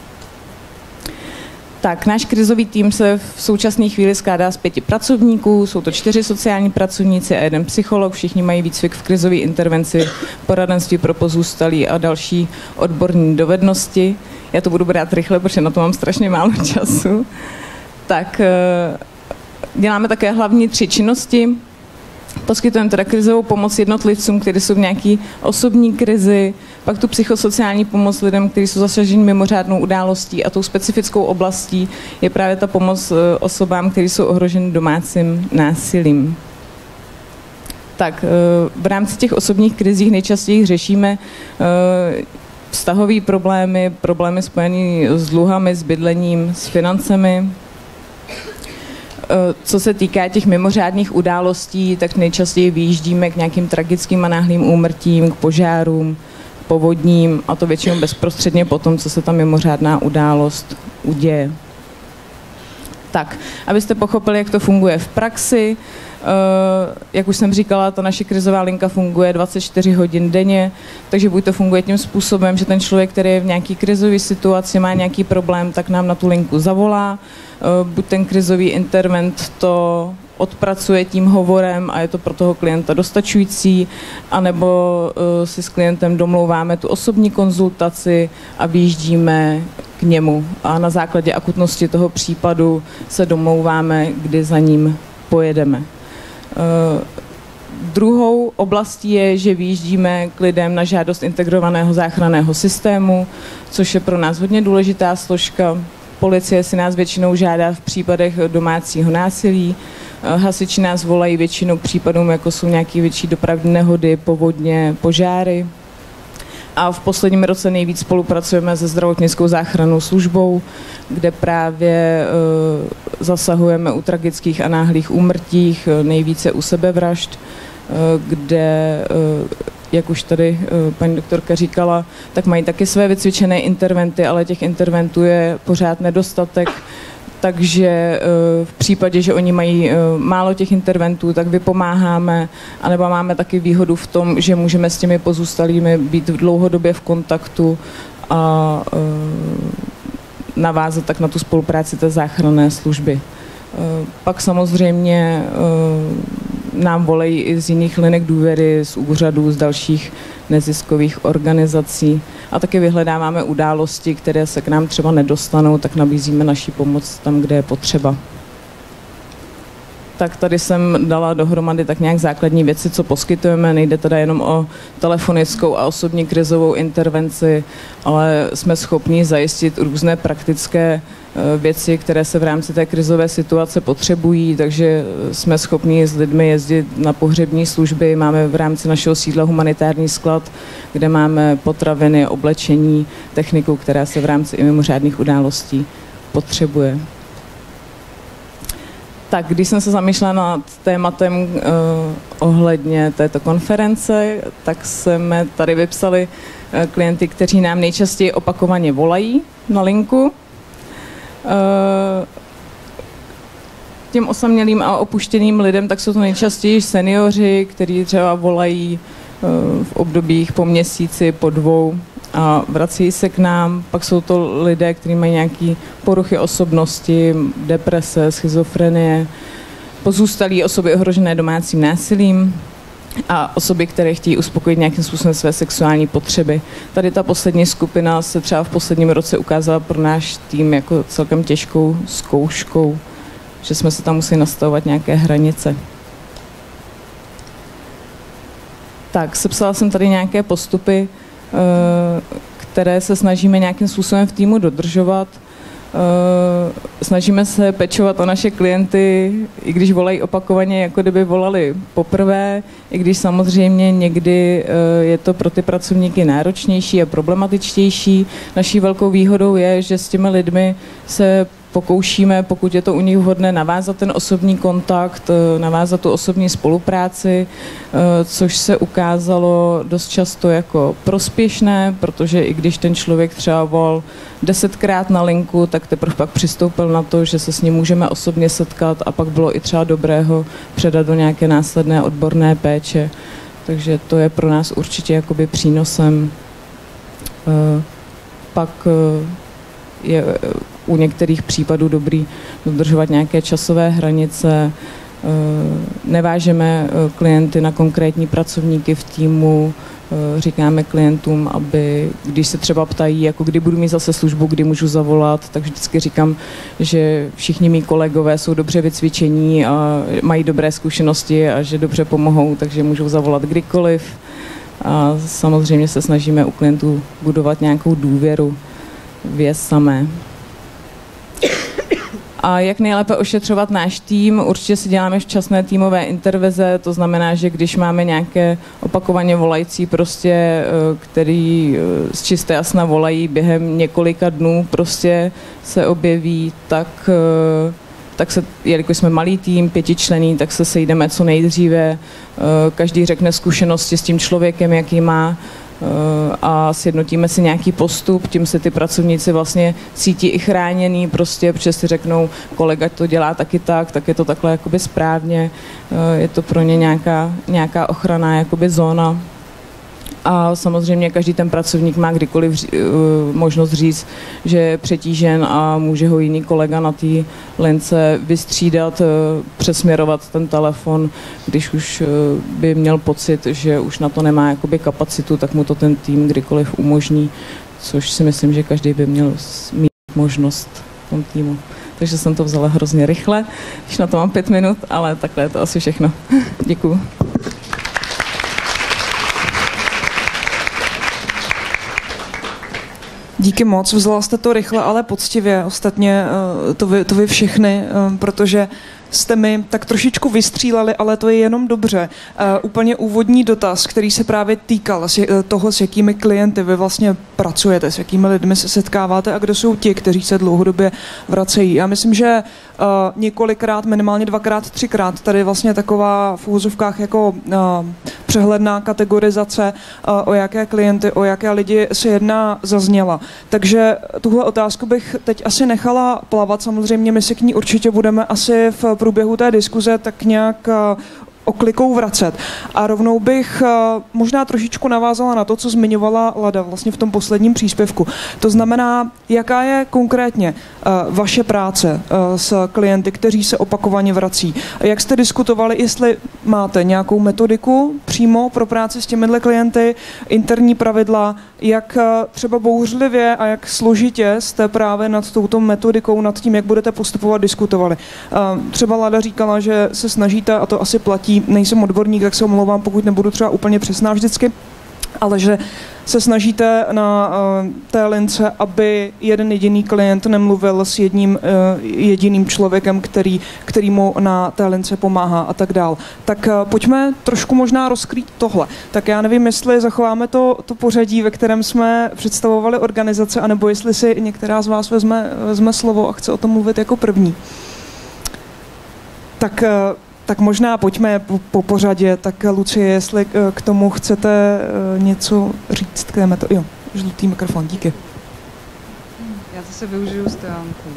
Tak, náš krizový tým se v současné chvíli skládá z 5 pracovníků, jsou to 4 sociální pracovníci a 1 psycholog, všichni mají výcvik v krizové intervenci, poradenství pro pozůstalí a další odborné dovednosti. Já to budu brát rychle, protože na to mám strašně málo času. Tak, děláme také hlavní 3 činnosti. Poskytujeme teda krizovou pomoc jednotlivcům, kteří jsou v nějaké osobní krizi, pak tu psychosociální pomoc lidem, kteří jsou zasaženi mimořádnou událostí, a tou specifickou oblastí je právě ta pomoc osobám, které jsou ohroženy domácím násilím. Tak v rámci těch osobních krizí nejčastěji řešíme vztahové problémy, problémy spojené s dluhami, s bydlením, s financemi. Co se týká těch mimořádných událostí, tak nejčastěji vyjíždíme k nějakým tragickým a náhlým úmrtím, k požárům, k povodním, a to většinou bezprostředně po tom, co se ta mimořádná událost uděje. Tak, abyste pochopili, jak to funguje v praxi, jak už jsem říkala, ta naše krizová linka funguje 24 hodin denně, takže buď to funguje tím způsobem, že ten člověk, který je v nějaké krizové situaci, má nějaký problém, tak nám na tu linku zavolá, buď ten krizový intervent to odpracuje tím hovorem a je to pro toho klienta dostačující, anebo si s klientem domlouváme tu osobní konzultaci a vyjíždíme k němu. A na základě akutnosti toho případu se domlouváme, kdy za ním pojedeme. Druhou oblastí je, že vyjíždíme k lidem na žádost integrovaného záchranného systému, což je pro nás hodně důležitá složka. Policie si nás většinou žádá v případech domácího násilí. Hasiči nás volají většinou k případům, jako jsou nějaké větší dopravní nehody, povodně, požáry. A v posledním roce nejvíc spolupracujeme se zdravotnickou záchrannou službou, kde právě zasahujeme u tragických a náhlých úmrtích, nejvíce u sebevražd, kde jak už tady paní doktorka říkala, tak mají taky své vycvičené interventy, ale těch interventů je pořád nedostatek. Takže v případě, že oni mají málo těch interventů, tak vypomáháme, anebo máme taky výhodu v tom, že můžeme s těmi pozůstalými být dlouhodobě v kontaktu a navázat tak na tu spolupráci té záchranné služby. Pak samozřejmě nám volají i z jiných linek důvěry, z úřadů, z dalších neziskových organizací. A taky vyhledáváme události, které se k nám třeba nedostanou, tak nabízíme naši pomoc tam, kde je potřeba. Tak tady jsem dala dohromady tak nějak základní věci, co poskytujeme. Nejde teda jenom o telefonickou a osobní krizovou intervenci, ale jsme schopni zajistit různé praktické věci, které se v rámci té krizové situace potřebují, takže jsme schopni s lidmi jezdit na pohřební služby. Máme v rámci našeho sídla humanitární sklad, kde máme potraviny, oblečení, techniku, která se v rámci i mimořádných událostí potřebuje. Tak, když jsem se zamýšlela nad tématem ohledně této konference, tak jsme tady vypsali klienty, kteří nám nejčastěji opakovaně volají na linku. Těm osamělým a opuštěným lidem, tak jsou to nejčastěji seniori, kteří třeba volají v obdobích po měsíci, po 2 a vrací se k nám. Pak jsou to lidé, kteří mají nějaké poruchy osobnosti, deprese, schizofrenie, pozůstalí osoby ohrožené domácím násilím a osoby, které chtějí uspokojit nějakým způsobem své sexuální potřeby. Tady ta poslední skupina se třeba v posledním roce ukázala pro náš tým jako celkem těžkou zkouškou, že jsme se tam museli nastavovat nějaké hranice. Tak, sepsala jsem tady nějaké postupy, které se snažíme nějakým způsobem v týmu dodržovat. Snažíme se pečovat o naše klienty, i když volají opakovaně, jako kdyby volali poprvé, i když samozřejmě někdy je to pro ty pracovníky náročnější a problematičtější. Naší velkou výhodou je, že s těmi lidmi se pokoušíme, pokud je to u nich vhodné, navázat ten osobní kontakt, navázat tu osobní spolupráci, což se ukázalo dost často jako prospěšné, protože i když ten člověk třeba volal 10krát na linku, tak teprve pak přistoupil na to, že se s ním můžeme osobně setkat a pak bylo i třeba dobré ho předat do nějaké následné odborné péče. Takže to je pro nás určitě jakoby přínosem. Pak je u některých případů dobrý dodržovat nějaké časové hranice, nevážeme klienty na konkrétní pracovníky v týmu, říkáme klientům, aby, když se třeba ptají, jako kdy budu mít zase službu, kdy můžu zavolat, tak vždycky říkám, že všichni mý kolegové jsou dobře vycvičení a mají dobré zkušenosti a že dobře pomohou, takže můžou zavolat kdykoliv. A samozřejmě se snažíme u klientů budovat nějakou důvěru v je samé. A jak nejlépe ošetřovat náš tým? Určitě si děláme včasné týmové intervence, to znamená, že když máme nějaké opakovaně volající, prostě, který z čisté jasna volají během několika dnů, prostě se objeví, tak se, jelikož jsme malý tým, 5členný, tak se sejdeme co nejdříve. Každý řekne zkušenosti s tím člověkem, jaký má, a sjednotíme si nějaký postup, tím se ty pracovníci vlastně cítí i chráněný, prostě, protože si řeknou, kolega to dělá taky tak je to takhle jakoby správně, je to pro ně nějaká ochranná jakoby zóna. A samozřejmě každý ten pracovník má kdykoliv možnost říct, že je přetížen a může ho jiný kolega na té lince vystřídat, přesměrovat ten telefon, když už by měl pocit, že už na to nemá jakoby kapacitu, tak mu to ten tým kdykoliv umožní, což si myslím, že každý by měl mít možnost v tom týmu. Takže jsem to vzala hrozně rychle, když na to mám 5 minut, ale takhle je to asi všechno. Děkuju. Díky moc, vzala jste to rychle, ale poctivě, ostatně to vy všechny, protože jste mi tak trošičku vystříleli, ale to je jenom dobře. Úplně úvodní dotaz, který se právě týkal toho, s jakými klienty vy vlastně pracujete, s jakými lidmi se setkáváte a kdo jsou ti, kteří se dlouhodobě vracejí. Já myslím, že několikrát, minimálně 2x, 3x tady vlastně taková v uvozovkách jako přehledná kategorizace, o jaké klienty, o jaké lidi se jedná, zazněla. Takže tuhle otázku bych teď asi nechala plavat. Samozřejmě my se k ní určitě budeme asi v průběhu té diskuze tak nějak oklikou vracet. A rovnou bych možná trošičku navázala na to, co zmiňovala Lada vlastně v tom posledním příspěvku. To znamená, jaká je konkrétně vaše práce s klienty, kteří se opakovaně vrací. Jak jste diskutovali, jestli máte nějakou metodiku přímo pro práci s těmihle klienty, interní pravidla, jak třeba bouřlivě a jak složitě jste právě nad touto metodikou, nad tím, jak budete postupovat, diskutovali. Třeba Lada říkala, že se snažíte, a to asi platí, nejsem odborník, tak se omlouvám, pokud nebudu třeba úplně přesná vždycky, ale že se snažíte na té lince, aby jeden jediný klient nemluvil s jedním jediným člověkem, který mu na té lince pomáhá a tak dál. Tak pojďme trošku možná rozkrýt tohle. Tak já nevím, jestli zachováme to pořadí, ve kterém jsme představovali organizace, anebo jestli si některá z vás vezme slovo a chce o tom mluvit jako první. Tak možná pojďme po pořadě. Tak Lucie, jestli k tomu chcete něco říct k té metodě. Jo, žlutý mikrofon, díky. Já zase využiju stránku.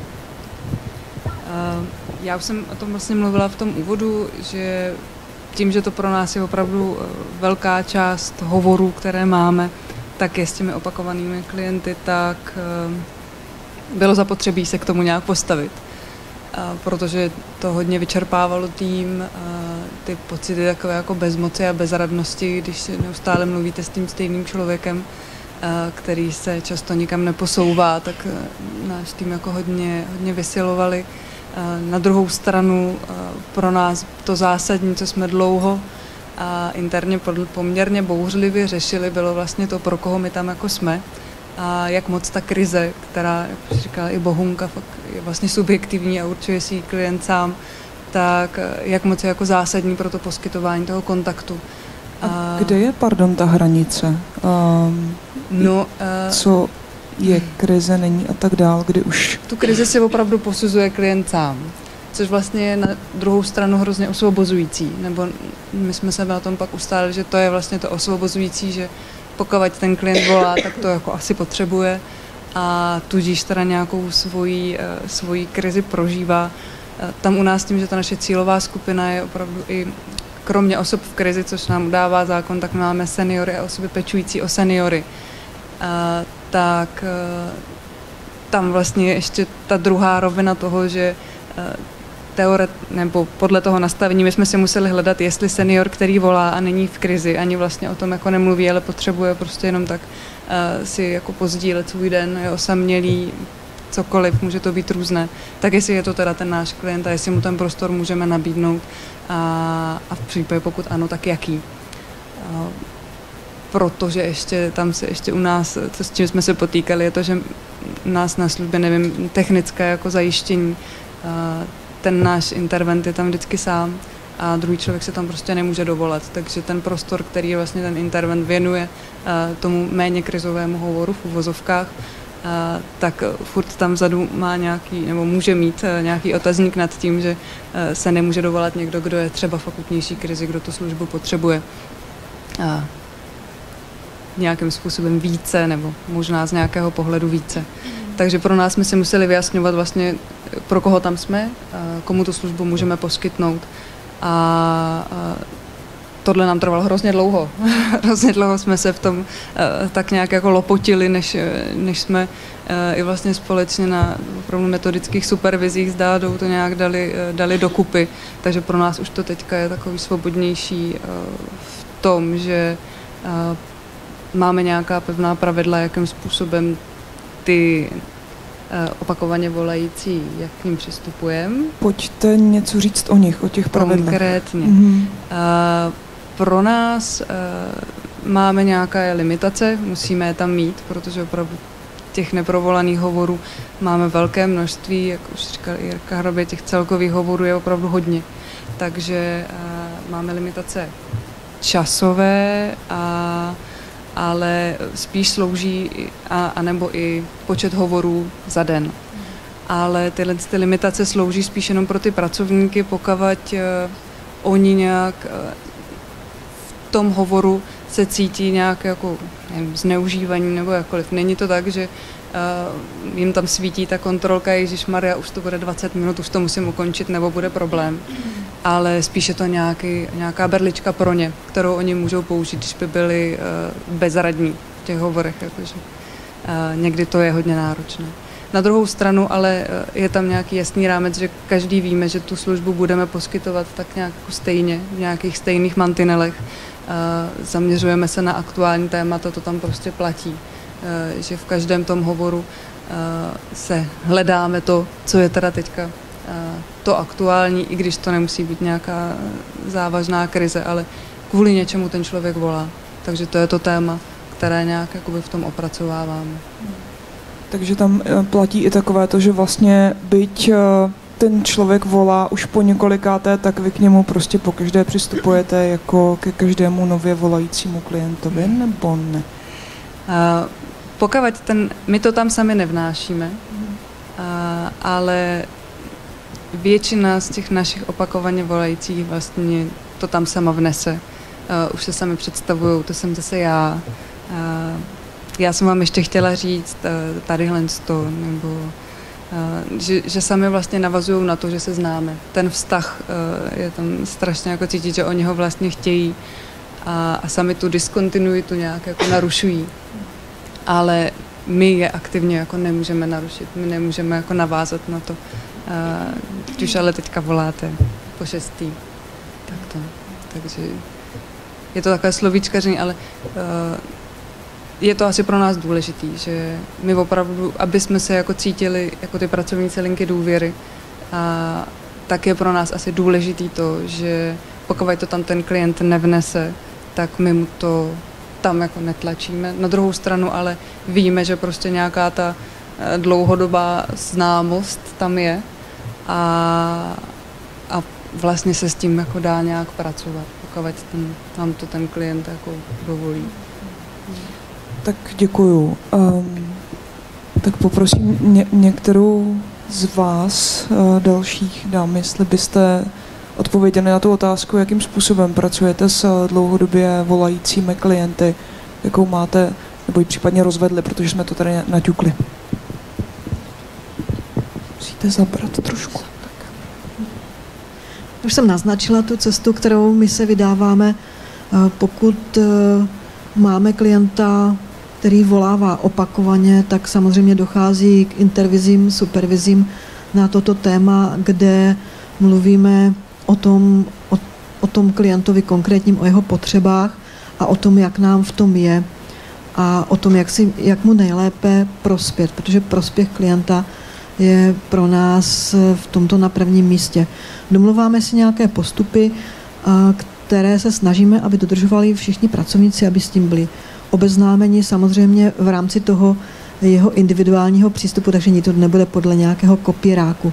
Já už jsem o tom vlastně mluvila v tom úvodu, že tím, že to pro nás je opravdu velká část hovorů, které máme, tak je s těmi opakovanými klienty, tak bylo zapotřebí se k tomu nějak postavit. Protože to hodně vyčerpávalo tým, ty pocity takové jako bezmoci a bezradnosti, když si neustále mluvíte s tím stejným člověkem, který se často nikam neposouvá, tak náš tým jako hodně vysilovali. Na druhou stranu pro nás to zásadní, co jsme dlouho a interně poměrně bouřlivě řešili, bylo vlastně to, pro koho my tam jako jsme. A jak moc ta krize, která, jak říkala i Bohunka, je vlastně subjektivní a určuje si ji klient sám, tak jak moc je jako zásadní pro to poskytování toho kontaktu. A kde je, ta hranice? Co je krize, není a tak dál, kdy už... Tu krizi si opravdu posuzuje klient sám, což vlastně je na druhou stranu hrozně osvobozující. Nebo my jsme se na tom pak ustálili, že to je vlastně to osvobozující, že pokud ten klient volá, tak to jako asi potřebuje a tudíž teda nějakou svoji krizi prožívá. Tam u nás tím, že ta naše cílová skupina je opravdu i kromě osob v krizi, což nám udává zákon, tak máme seniory a osoby pečující o seniory. Tak tam vlastně je ještě ta druhá rovina toho, že nebo podle toho nastavení my jsme si museli hledat, jestli senior, který volá a není v krizi, ani vlastně o tom jako nemluví, ale potřebuje prostě jenom tak si jako pozdílet svůj den, je osamělý, cokoliv, může to být různé, tak jestli je to teda ten náš klient a jestli mu ten prostor můžeme nabídnout a v případě, pokud ano, tak jaký. Protože ještě u nás, s čím jsme se potýkali, je to, že u nás na službě, nevím, technické jako zajištění, ten náš intervent je tam vždycky sám a druhý člověk se tam prostě nemůže dovolat. Takže ten prostor, který vlastně ten intervent věnuje tomu méně krizovému hovoru v uvozovkách, tak furt tam vzadu má nějaký, nebo může mít nějaký otazník nad tím, že se nemůže dovolat někdo, kdo je třeba v akutnější krizi, kdo tu službu potřebuje nějakým způsobem více, nebo možná z nějakého pohledu více. Takže pro nás jsme si museli vyjasňovat vlastně, pro koho tam jsme, komu tu službu můžeme poskytnout. A tohle nám trvalo hrozně dlouho. Hrozně dlouho jsme se v tom tak nějak jako lopotili, než jsme i vlastně společně na opravdu metodických supervizích s Dádou to nějak dali dokupy. Takže pro nás už to teďka je takový svobodnější v tom, že máme nějaká pevná pravidla, jakým způsobem ty opakovaně volající, jak k ním přistupujeme. Pojďte něco říct o nich, o těch pravidlech. Konkrétně. Pro nás máme nějaké limitace, musíme je tam mít, protože opravdu těch neprovolaných hovorů máme velké množství, jak už říkal Jirka Hrabě, těch celkových hovorů je opravdu hodně. Takže máme limitace časové, ale spíš slouží anebo i počet hovorů za den. Ale ty limitace slouží spíš jenom pro ty pracovníky, pokud oni nějak v tom hovoru se cítí nějak jako nevím, zneužívaní nebo jakkoliv. Není to tak, že jim tam svítí ta kontrolka, ježišmarja, už to bude 20 minut, už to musím ukončit, nebo bude problém. Ale spíše to nějaká berlička pro ně, kterou oni můžou použít, když by byli bezradní v těch hovorech. Jakože. Někdy to je hodně náročné. Na druhou stranu ale je tam nějaký jasný rámec, že každý víme, že tu službu budeme poskytovat tak nějak stejně, v nějakých stejných mantinelech. Zaměřujeme se na aktuální témata, to tam prostě platí. Že v každém tom hovoru se hledáme to, co je teda teďka to aktuální, i když to nemusí být nějaká závažná krize, ale kvůli něčemu ten člověk volá. Takže to je to téma, které nějak jakoby v tom opracováváme. Takže tam platí i takové to, že vlastně byť ten člověk volá už po několikáté, tak vy k němu prostě pokaždé přistupujete jako ke každému nově volajícímu klientovi, nebo ne? My to tam sami nevnášíme, ale většina z těch našich opakovaně volajících vlastně to tam sama vnese. Už se sami představují, to jsem zase já. Já jsem vám ještě chtěla říct tadyhle to, nebo že sami vlastně navazují na to, že se známe. Ten vztah je tam strašně jako cítit, že oni ho vlastně chtějí a sami tu diskontinuitu nějak jako narušují. Ale my je aktivně jako nemůžeme narušit, my nemůžeme jako navázat na to. Teď už ale teďka voláte po 6. Takže je to takové slovíčkaření, ale je to asi pro nás důležitý, že my opravdu, aby jsme se jako cítili jako ty pracovníci linky důvěry, tak je pro nás asi důležitý to, že pokud to tam ten klient nevnese, tak my mu to tam jako netlačíme. Na druhou stranu ale víme, že prostě nějaká ta dlouhodobá známost tam je a vlastně se s tím jako dá nějak pracovat, pokud tam to ten klient jako dovolí. Tak děkuju. Tak poprosím některou z vás dalších dám, jestli byste odpověděli na tu otázku, jakým způsobem pracujete s dlouhodobě volajícími klienty, jakou máte, nebo ji případně rozvedli, protože jsme to tady naťukli. Musíte zabrat trošku. Už jsem naznačila tu cestu, kterou my se vydáváme. Pokud máme klienta, který volává opakovaně, tak samozřejmě dochází k intervizím, supervizím na toto téma, kde mluvíme o tom klientovi konkrétním, o jeho potřebách a o tom, jak nám v tom je a o tom, jak mu nejlépe prospět, protože prospěch klienta je pro nás v tomto na prvním místě. Domluváme si nějaké postupy, které se snažíme, aby dodržovali všichni pracovníci, aby s tím byli obeznámeni, samozřejmě v rámci toho jeho individuálního přístupu, takže to nebude podle nějakého kopíráku.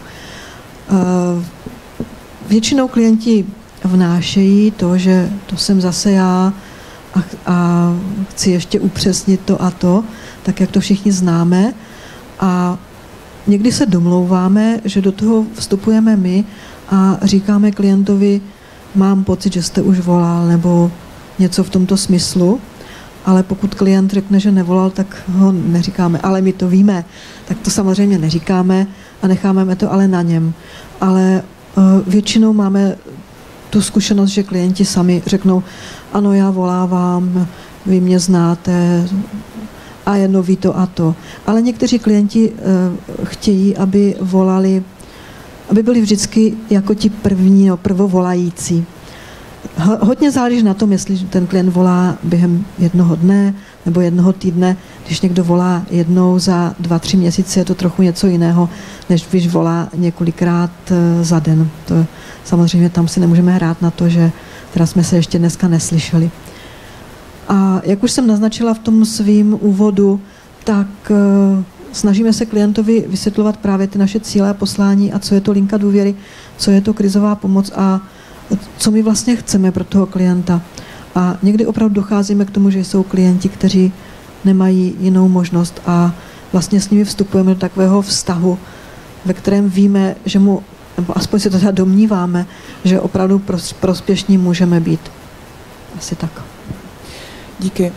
Většinou klienti vnášejí to, že to jsem zase já a chci ještě upřesnit to a to, tak jak to všichni známe. A někdy se domlouváme, že do toho vstupujeme my a říkáme klientovi, mám pocit, že jste už volal, nebo něco v tomto smyslu. Ale pokud klient řekne, že nevolal, tak ho neříkáme. Ale my to víme, tak to samozřejmě neříkáme a necháme to ale na něm. Ale většinou máme tu zkušenost, že klienti sami řeknou, ano, já volávám, vy mě znáte a jedno ví to a to. Ale někteří klienti chtějí, aby volali, aby byli vždycky jako ti prvovolající. Hodně záleží na tom, jestli ten klient volá během jednoho dne nebo jednoho týdne. Když někdo volá jednou za 2-3 měsíce, je to trochu něco jiného, než když volá několikrát za den. To samozřejmě tam si nemůžeme hrát na to, že teda jsme se ještě dneska neslyšeli. A jak už jsem naznačila v tom svým úvodu, tak snažíme se klientovi vysvětlovat právě ty naše cíle a poslání a co je to linka důvěry, co je to krizová pomoc a co my vlastně chceme pro toho klienta. A někdy opravdu docházíme k tomu, že jsou klienti, kteří nemají jinou možnost a vlastně s nimi vstupujeme do takového vztahu, ve kterém víme, že mu, nebo aspoň si to teda domníváme, že opravdu prospěšní můžeme být. Asi tak. Díky.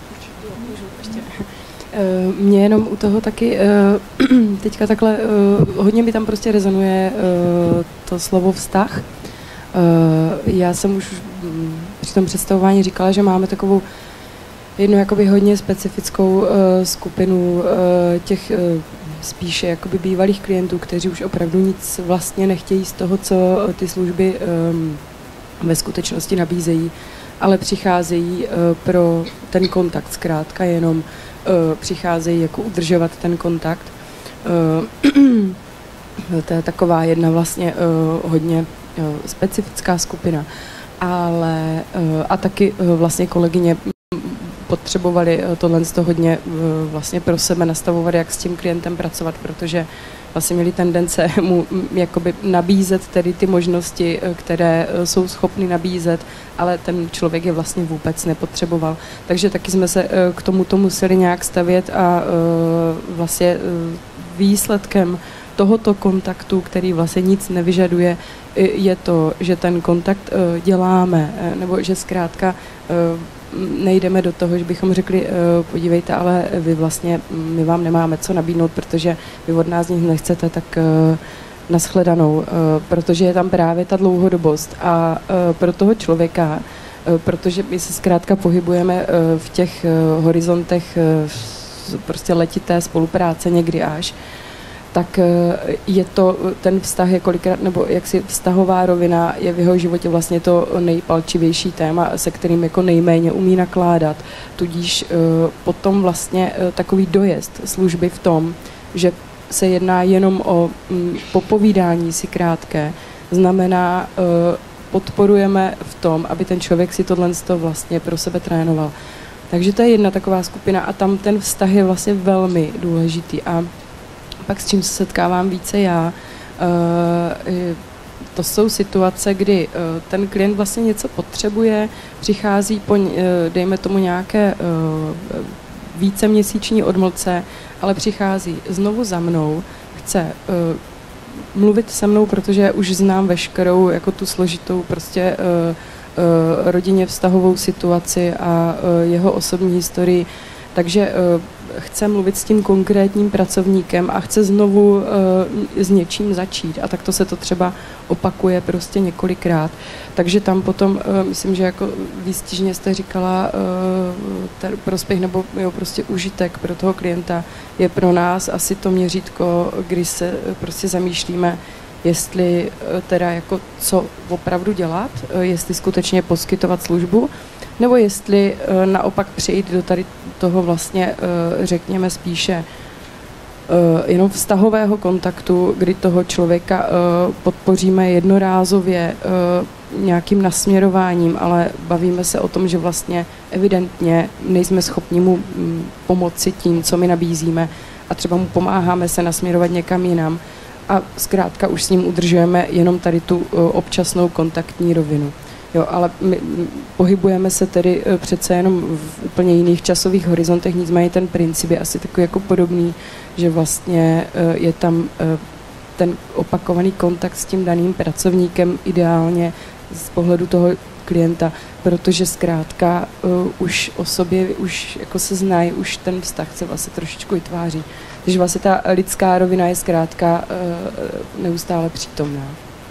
Mě jenom u toho taky teďka takhle hodně mi tam prostě rezonuje to slovo vztah. Já jsem už při tom představování říkala, že máme takovou jednu jakoby hodně specifickou skupinu těch spíše jakoby bývalých klientů, kteří už opravdu nic vlastně nechtějí z toho, co ty služby ve skutečnosti nabízejí, ale přicházejí pro ten kontakt, zkrátka jenom přicházejí jako udržovat ten kontakt. To je taková jedna vlastně hodně specifická skupina, ale a taky vlastně kolegyně potřebovali tohle hodně vlastně pro sebe nastavovat, jak s tím klientem pracovat, protože vlastně měli tendence mu jakoby nabízet tedy ty možnosti, které jsou schopny nabízet, ale ten člověk je vlastně vůbec nepotřeboval. Takže taky jsme se k tomuto museli nějak stavět a vlastně výsledkem tohoto kontaktu, který vlastně nic nevyžaduje, je to, že ten kontakt děláme, nebo že zkrátka nejdeme do toho, že bychom řekli, podívejte, ale vy vlastně, my vám nemáme co nabídnout, protože vy od nás nic nechcete, tak nashledanou, protože je tam právě ta dlouhodobost a pro toho člověka, protože my se zkrátka pohybujeme v těch horizontech prostě letité spolupráce někdy až, tak je to ten vztah je kolikrát, nebo jaksi vztahová rovina je v jeho životě vlastně to nejpalčivější téma, se kterým jako nejméně umí nakládat. Tudíž potom vlastně takový dojezd služby v tom, že se jedná jenom o popovídání si krátké, znamená podporujeme v tom, aby ten člověk si tohle vlastně pro sebe trénoval. Takže to je jedna taková skupina a tam ten vztah je vlastně velmi důležitý. A pak s čím se setkávám více já, to jsou situace, kdy ten klient vlastně něco potřebuje, přichází po, dejme tomu, nějaké víceměsíční odmlce, ale přichází znovu za mnou, chce mluvit se mnou, protože už znám veškerou jako tu složitou prostě rodině vztahovou situaci a jeho osobní historii, takže chce mluvit s tím konkrétním pracovníkem a chce znovu s něčím začít a takto se to třeba opakuje prostě několikrát. Takže tam potom, myslím, že jako výstižně jste říkala, prospěch nebo jo, prostě užitek pro toho klienta je pro nás asi to měřítko, kdy se prostě zamýšlíme, jestli teda jako co opravdu dělat, jestli skutečně poskytovat službu, nebo jestli naopak přejít do tady toho vlastně, řekněme spíše jenom vztahového kontaktu, kdy toho člověka podpoříme jednorázově nějakým nasměrováním, ale bavíme se o tom, že vlastně evidentně nejsme schopni mu pomoci tím, co my nabízíme a třeba mu pomáháme se nasměrovat někam jinam a zkrátka už s ním udržujeme jenom tady tu občasnou kontaktní rovinu. Jo, ale my pohybujeme se tedy přece jenom v úplně jiných časových horizontech, nicméně ten princip je asi takový jako podobný, že vlastně je tam ten opakovaný kontakt s tím daným pracovníkem ideálně z pohledu toho klienta, protože zkrátka už o sobě už jako se znají, už ten vztah se vlastně trošičku vytváří. Takže vlastně ta lidská rovina je zkrátka neustále přítomná.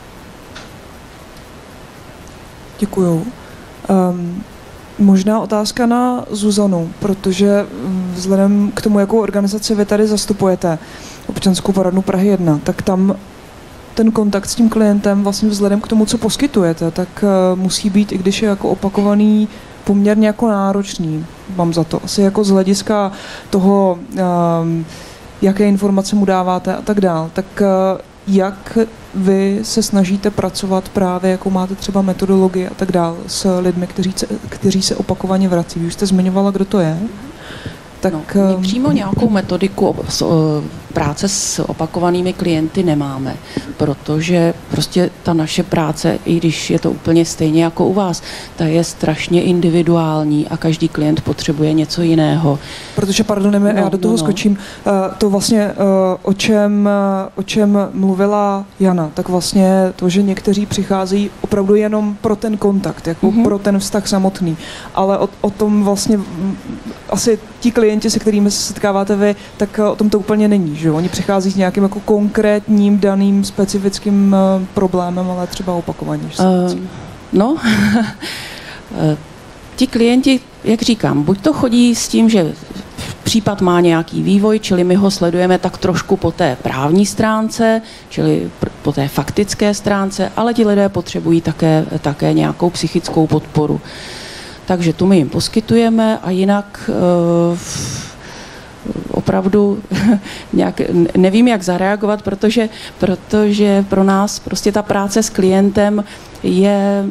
Děkuju. Možná otázka na Zuzanu, protože vzhledem k tomu, jakou organizaci vy tady zastupujete, Občanskou poradnu Prahy 1, tak tam ten kontakt s tím klientem vlastně vzhledem k tomu, co poskytujete, tak musí být, i když je jako opakovaný, poměrně jako náročný. Mám za to. Asi jako z hlediska toho, jaké informace mu dáváte a tak dál. Tak jak vy se snažíte pracovat právě, jakou máte třeba metodologii a tak dál s lidmi, kteří se opakovaně vrací? Vy už jste zmiňovala, kdo to je. Tak, přímo nějakou metodiku práce s opakovanými klienty nemáme, protože prostě ta naše práce, i když je to úplně stejně jako u vás, ta je strašně individuální a každý klient potřebuje něco jiného. Protože, pardon, já do toho skočím, to vlastně, o čem mluvila Jana, tak vlastně to, že někteří přicházejí opravdu jenom pro ten kontakt, jako pro ten vztah samotný, ale o tom vlastně asi ti klienti, se kterými se setkáváte vy, tak o tom to úplně není, že jo? Oni přichází s nějakým jako konkrétním, daným, specifickým problémem, ale třeba opakovanější. No, ti klienti, jak říkám, buď to chodí s tím, že případ má nějaký vývoj, čili my ho sledujeme tak trošku po té právní stránce, čili po té faktické stránce, ale ti lidé potřebují také nějakou psychickou podporu. Takže tu my jim poskytujeme a jinak opravdu nějak, nevím, jak zareagovat, protože pro nás prostě ta práce s klientem je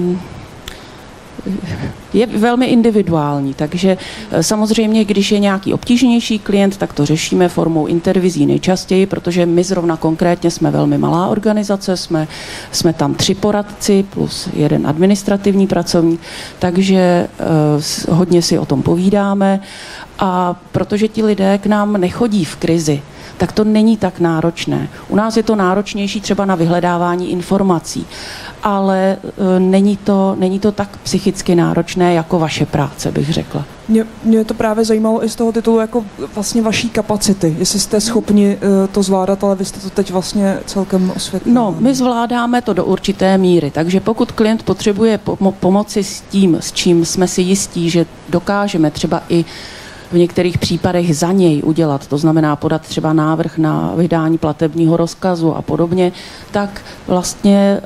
velmi individuální, takže samozřejmě, když je nějaký obtížnější klient, tak to řešíme formou intervizí nejčastěji, protože my zrovna konkrétně jsme velmi malá organizace, jsme tam 3 poradci plus 1 administrativní pracovník, takže hodně si o tom povídáme a protože ti lidé k nám nechodí v krizi, tak to není tak náročné. U nás je to náročnější třeba na vyhledávání informací, ale není to tak psychicky náročné jako vaše práce, bych řekla. Mě to právě zajímalo i z toho titulu jako vlastně vaší kapacity, jestli jste schopni to zvládat, ale vy jste to teď vlastně celkem osvětlili. No, my zvládáme to do určité míry, takže pokud klient potřebuje pomoci s tím, s čím jsme si jistí, že dokážeme třeba i v některých případech za něj udělat, to znamená podat třeba návrh na vydání platebního rozkazu a podobně, tak vlastně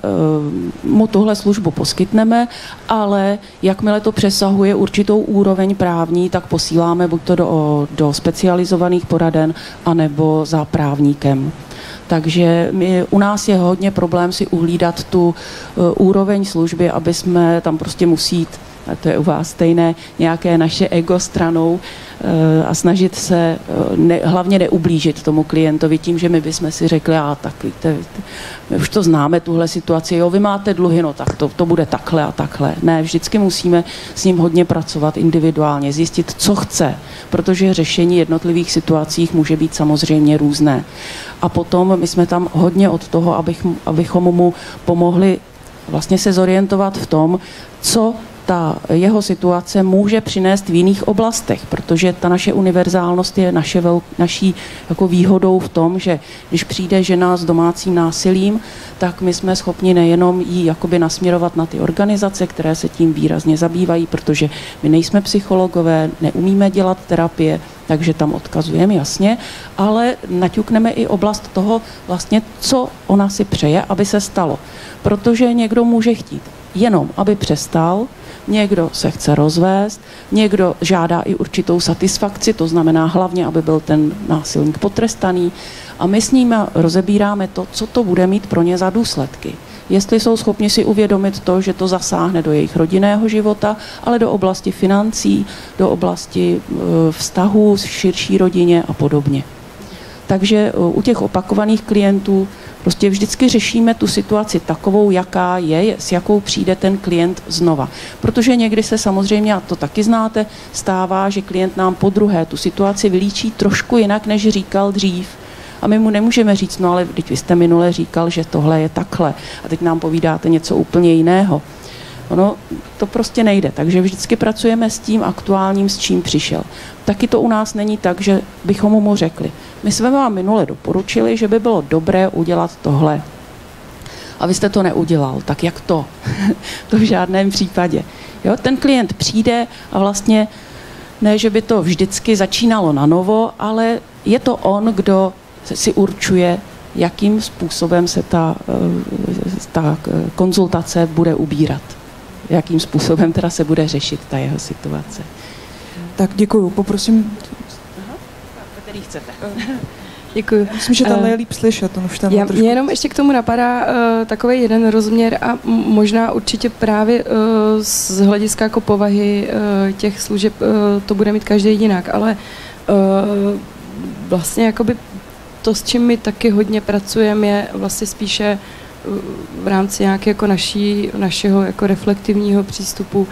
mu tuhle službu poskytneme, ale jakmile to přesahuje určitou úroveň právní, tak posíláme buď to do specializovaných poraden, anebo za právníkem. Takže u nás je hodně problém si uhlídat tu úroveň služby, aby jsme tam prostě musí jít, a to je u vás stejné, nějaké naše ego stranou a snažit se hlavně neublížit tomu klientovi tím, že my bychom si řekli, tak víte, my už to známe, tuhle situaci, jo, vy máte dluhy, no tak to bude takhle a takhle. Ne, vždycky musíme s ním hodně pracovat individuálně, zjistit, co chce, protože řešení jednotlivých situacích může být samozřejmě různé. A potom my jsme tam hodně od toho, abychom mu pomohli vlastně se zorientovat v tom, co ta jeho situace může přinést v jiných oblastech, protože ta naše univerzálnost je naší jako výhodou v tom, že když přijde žena s domácím násilím, tak my jsme schopni nejenom jí jakoby nasměrovat na ty organizace, které se tím výrazně zabývají, protože my nejsme psychologové, neumíme dělat terapie, takže tam odkazujeme jasně, ale naťukneme i oblast toho vlastně, co ona si přeje, aby se stalo. Protože někdo může chtít jenom, aby přestal, někdo se chce rozvést, někdo žádá i určitou satisfakci, to znamená hlavně, aby byl ten násilník potrestaný a my s ním rozebíráme to, co to bude mít pro ně za důsledky. Jestli jsou schopni si uvědomit to, že to zasáhne do jejich rodinného života, ale do oblasti financí, do oblasti vztahů s širší rodině a podobně. Takže u těch opakovaných klientů prostě vždycky řešíme tu situaci takovou, jaká je, s jakou přijde ten klient znova. Protože někdy se samozřejmě, a to taky znáte, stává, že klient nám podruhé tu situaci vylíčí trošku jinak, než říkal dřív. A my mu nemůžeme říct, no ale vy jste minule říkal, že tohle je takhle a teď nám povídáte něco úplně jiného. Ono to prostě nejde, takže vždycky pracujeme s tím aktuálním, s čím přišel. Taky to u nás není tak, že bychom mu řekli, my jsme vám minule doporučili, že by bylo dobré udělat tohle. A vy jste to neudělal, tak jak to? To v žádném případě. Jo, ten klient přijde a vlastně ne, že by to vždycky začínalo na novo, ale je to on, kdo si určuje, jakým způsobem se ta konzultace bude ubírat. Jakým způsobem teda se bude řešit ta jeho situace. Tak děkuju, poprosím. Který chcete. Děkuji. Myslím, že tam je líp slyšet. Mě jenom ještě k tomu napadá takový jeden rozměr a možná určitě právě z hlediska jako povahy těch služeb to bude mít každý jinak, ale vlastně jakoby to, s čím my taky hodně pracujeme, je vlastně spíše v rámci nějaké jako našeho jako reflektivního přístupu.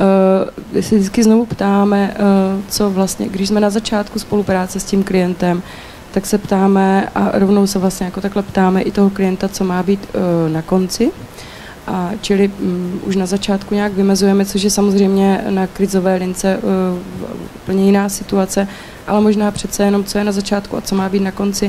Si vždycky znovu ptáme, co vlastně, když jsme na začátku spolupráce s tím klientem, tak se ptáme a rovnou se vlastně jako takhle ptáme i toho klienta, co má být na konci. A čili už na začátku nějak vymezujeme, což je samozřejmě na krizové lince úplně jiná situace, ale možná přece jenom, co je na začátku a co má být na konci.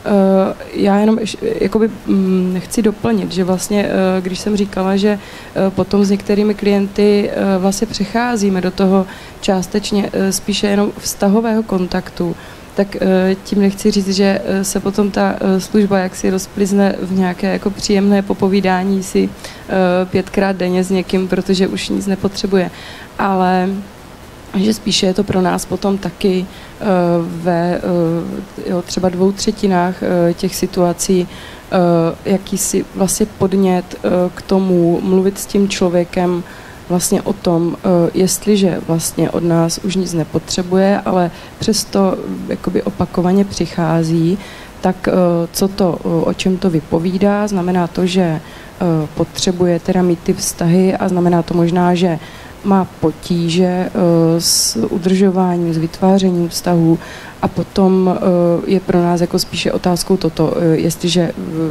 Já jenom jakoby chci doplnit, že vlastně, když jsem říkala, že potom s některými klienty vlastně přecházíme do toho částečně spíše jenom vztahového kontaktu, tak tím nechci říct, že se potom ta služba jaksi rozplizne v nějaké jako příjemné popovídání si 5krát denně s někým, protože už nic nepotřebuje. Ale že spíše je to pro nás potom taky ve třeba 2/3 těch situací jakýsi vlastně podnět k tomu mluvit s tím člověkem vlastně o tom, jestliže vlastně od nás už nic nepotřebuje, ale přesto jakoby opakovaně přichází, tak o čem to vypovídá, znamená to, že potřebuje teda mít ty vztahy a znamená to možná, že má potíže s udržováním, s vytvářením vztahů a potom je pro nás jako spíše otázkou toto, jestliže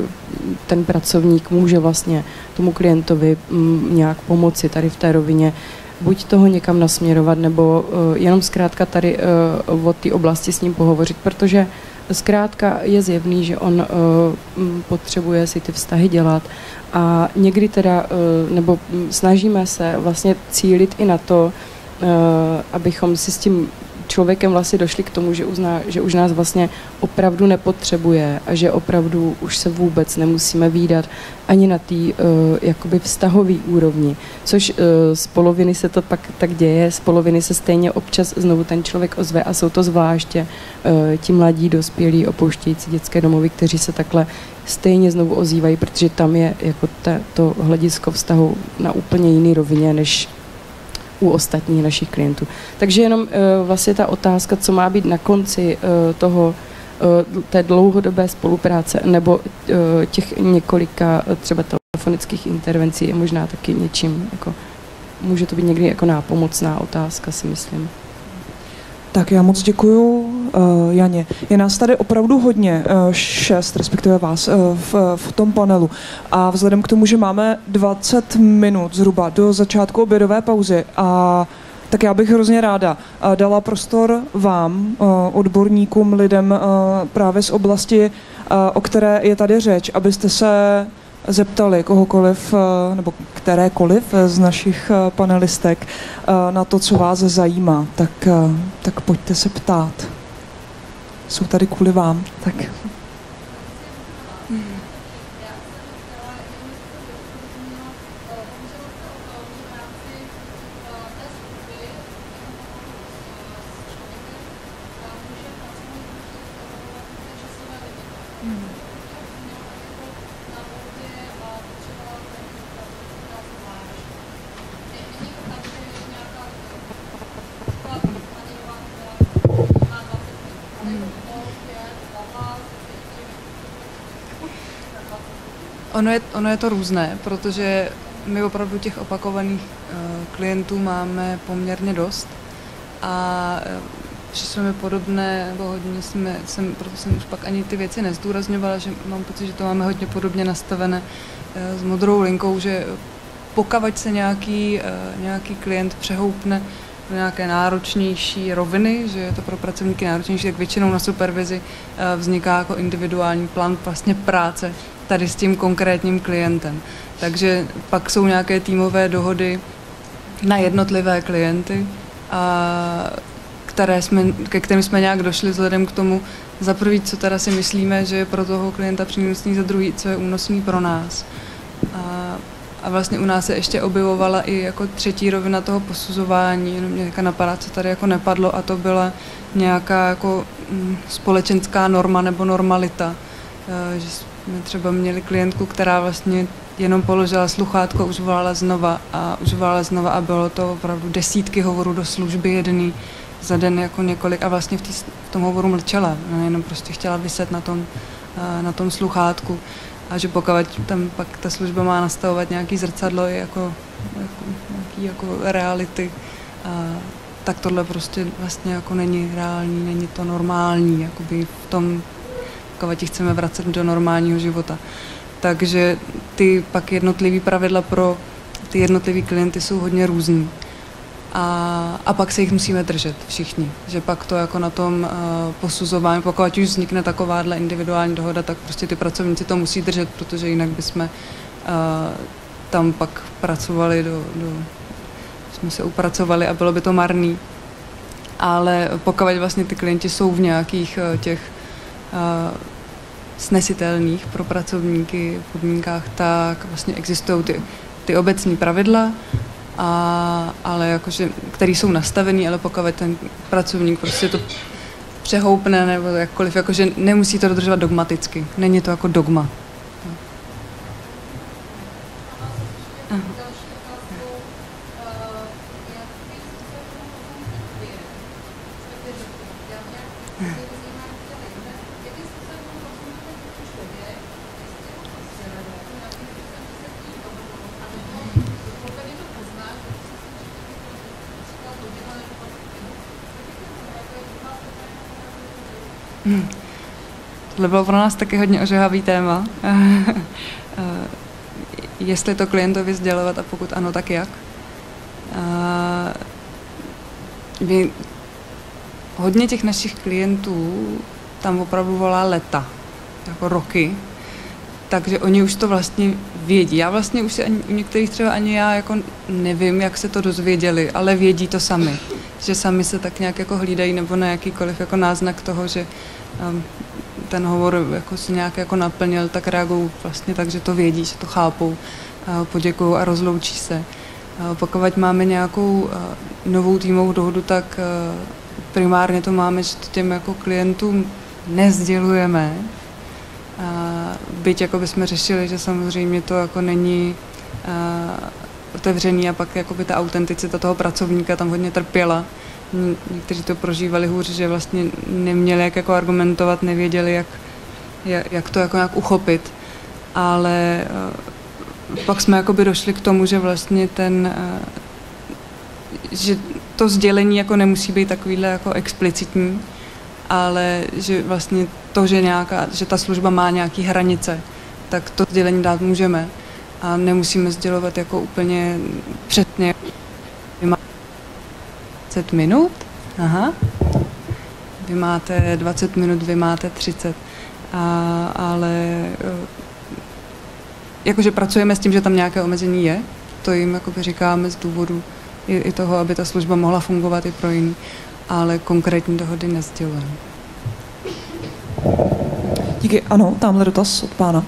ten pracovník může vlastně tomu klientovi nějak pomoci tady v té rovině, buď toho někam nasměrovat, nebo jenom zkrátka tady o té oblasti s ním pohovořit, protože zkrátka je zjevný, že on potřebuje si ty vztahy dělat a někdy teda, nebo snažíme se vlastně cílit i na to, abychom si s tím člověkem vlastně došli k tomu, že už nás vlastně opravdu nepotřebuje a že opravdu už se vůbec nemusíme vídat ani na té jakoby vztahový úrovni, což z poloviny se to pak tak děje, z poloviny se stejně občas znovu ten člověk ozve a jsou to zvláště ti mladí dospělí opouštějící dětské domovy, kteří se takhle stejně znovu ozývají, protože tam je jako to hledisko vztahu na úplně jiný rovině, než u ostatních našich klientů. Takže jenom vlastně ta otázka, co má být na konci té dlouhodobé spolupráce nebo těch několika třeba telefonických intervencí je možná taky něčím, jako, může to být někdy jako nápomocná otázka, si myslím. Tak já moc děkuju, Janě. Je nás tady opravdu hodně, 6, respektive vás, v tom panelu. A vzhledem k tomu, že máme 20 minut zhruba do začátku obědové pauzy, tak já bych hrozně ráda dala prostor vám, odborníkům, lidem právě z oblasti, o které je tady řeč, abyste se zeptali kohokoliv nebo kterékoliv z našich panelistek na to, co vás zajímá, tak pojďte se ptát. Jsou tady kvůli vám. Tak. Ono je to různé, protože my opravdu těch opakovaných klientů máme poměrně dost a přišlo mi podobné, nebo hodně proto jsem už pak ani ty věci nezdůrazňovala, že mám pocit, že to máme hodně podobně nastavené s modrou linkou, že pokud se nějaký klient přehoupne do nějaké náročnější roviny, že je to pro pracovníky náročnější, tak většinou na supervizi vzniká jako individuální plán vlastně práce tady s tím konkrétním klientem. Takže pak jsou nějaké týmové dohody na jednotlivé klienty, ke kterým jsme nějak došli vzhledem k tomu, za prvý, co teda si myslíme, že je pro toho klienta přínosný, za druhý, co je únosný pro nás. A vlastně u nás se ještě objevovala i jako třetí rovina toho posuzování, jenom mě napadá, co tady jako nepadlo, a to byla nějaká jako společenská norma nebo normalita. Že jsme třeba měli klientku, která vlastně jenom položila sluchátko, už volala znova a bylo to opravdu desítky hovorů do služby jedný za den jako několik a vlastně v tom hovoru mlčela, jenom prostě chtěla vyset na tom sluchátku a že pokud tam pak ta služba má nastavovat nějaký zrcadlo jako reality, tak tohle prostě vlastně jako není reální, není to normální, jakoby v tom, pokud chceme vracet do normálního života. Takže ty pak jednotlivý pravidla pro ty jednotlivý klienty jsou hodně různý. A pak se jich musíme držet všichni, že pak to jako na tom posuzování, pokud už vznikne takováhle individuální dohoda, tak prostě ty pracovníci to musí držet, protože jinak bychom tam pak pracovali jsme se upracovali a bylo by to marný. Ale pokud vlastně ty klienti jsou v nějakých těch snesitelných pro pracovníky podmínkách, tak vlastně existují ty obecní pravidla, ale jakože, který jsou nastavený, ale pokud ten pracovník prostě to přehoupne nebo jakkoliv, jakože nemusí to dodržovat dogmaticky. Není to jako dogma. Tohle bylo pro nás taky hodně ožehavý téma. Jestli to klientovi sdělovat a pokud ano, tak jak. Hodně těch našich klientů tam opravdu volá leta, jako roky, takže oni už to vlastně vědí. Já vlastně už si u některých třeba ani já jako nevím, jak se to dozvěděli, ale vědí to sami. Že sami se tak nějak jako hlídají nebo na jakýkoliv jako náznak toho, že ten hovor jako si nějak jako naplnil, tak reagují vlastně tak, že to vědí, že to chápou, poděkují a rozloučí se. Pokud máme nějakou novou týmovou dohodu, tak primárně to máme, že to těm jako klientům nesdělujeme. Byť jako bychom řešili, že samozřejmě to jako není otevřený a pak jako by ta autenticita toho pracovníka tam hodně trpěla. Někteří to prožívali hůř, že vlastně neměli jak jako argumentovat, nevěděli, jak to jako nějak uchopit. Ale pak jsme jakoby došli k tomu, že vlastně že to sdělení jako nemusí být takovýhle jako explicitní, ale že vlastně to, že ta služba má nějaké hranice, tak to sdělení dát můžeme a nemusíme sdělovat jako úplně přesně. Vy máte 20 minut, vy máte 20 minut, vy máte 30, ale jakože pracujeme s tím, že tam nějaké omezení je, to jim jakoby říkáme z důvodu i toho, aby ta služba mohla fungovat i pro jiný, ale konkrétní dohody nesdělujeme. Díky. Ano, tamhle dotaz od pána.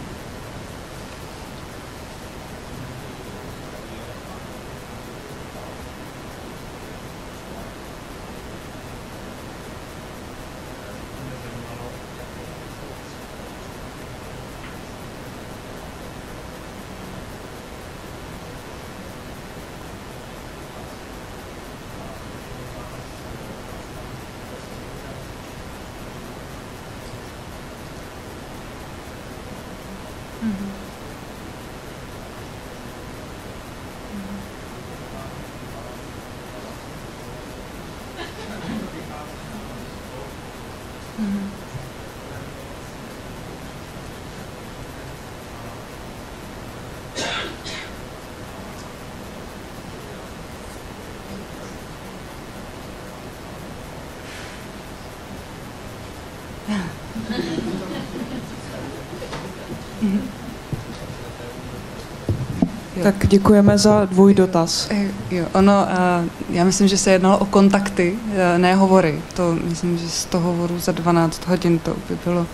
Tak děkujeme za dvojdotaz. Jo, já myslím, že se jednalo o kontakty, ne hovory. To myslím, že z toho hovoru za 12 hodin to by bylo.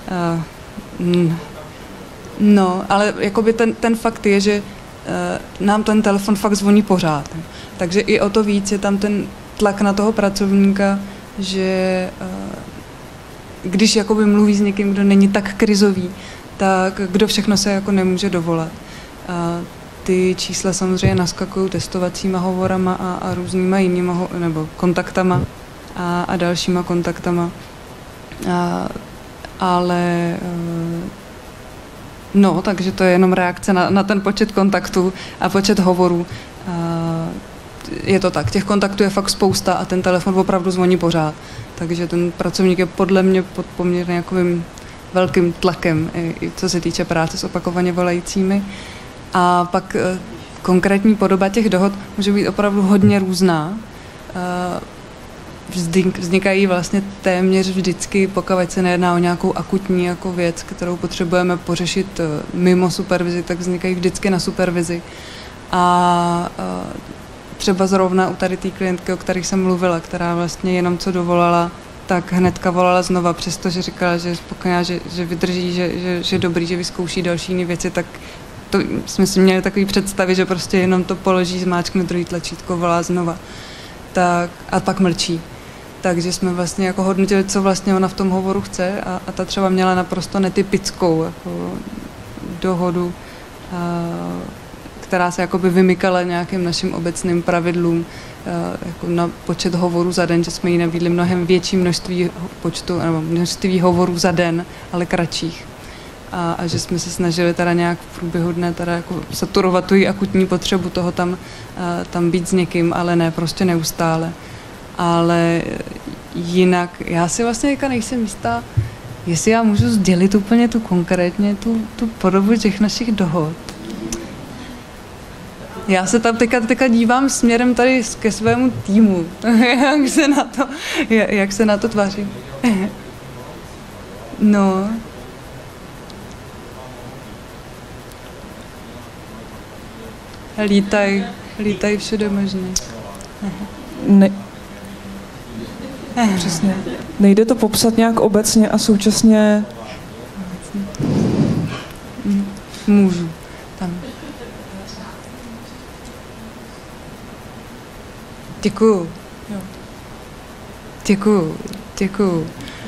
No, ale jakoby ten fakt je, že nám ten telefon fakt zvoní pořád. Takže i o to víc je tam ten tlak na toho pracovníka, že když jakoby mluví s někým, kdo není tak krizový, tak kdo všechno se jako nemůže dovolat. Ty čísla samozřejmě naskakují testovacíma hovorama a různýma jinýma nebo kontaktama. a dalšíma kontaktama. Ale no, takže to je jenom reakce na ten počet kontaktů a počet hovorů. Je to tak, těch kontaktů je fakt spousta a ten telefon opravdu zvoní pořád. Takže ten pracovník je podle mě pod poměrně jakovým velkým tlakem, i co se týče práce s opakovaně volajícími. A pak konkrétní podoba těch dohod může být opravdu hodně různá. Vznikají vlastně téměř vždycky, pokud se nejedná o nějakou akutní jako věc, kterou potřebujeme pořešit mimo supervizi, tak vznikají vždycky na supervizi. A třeba zrovna u tady té klientky, o kterých jsem mluvila, která vlastně jenom co dovolala, tak hnedka volala znova, přestože říkala, že je spokojená, že vydrží, že dobrý, že vyzkouší další jiné věci, tak to jsme si měli takový představy, že prostě jenom to položí, zmáčkne druhý tlačítko, volá znova. Tak, a pak mlčí. Takže jsme vlastně jako hodnotili, co vlastně ona v tom hovoru chce a ta třeba měla naprosto netypickou jako dohodu, která se jakoby vymykala nějakým našim obecným pravidlům jako na počet hovorů za den, že jsme jí nabídli mnohem větší množství hovorů za den, ale kratších. A že jsme se snažili teda nějak v průběhu dne teda jako saturovat tu akutní potřebu toho tam být s někým, ale ne prostě neustále. Ale jinak, já si vlastně nejsem jistá, jestli já můžu sdělit úplně konkrétně tu podobu těch našich dohod. Já se tam teďka dívám směrem tady ke svému týmu, jak se na to tváří. No. Lítaj všude možně. Přesně. Nejde to popsat nějak obecně a současně... Můžu. Tam. Děkuju. Děkuju.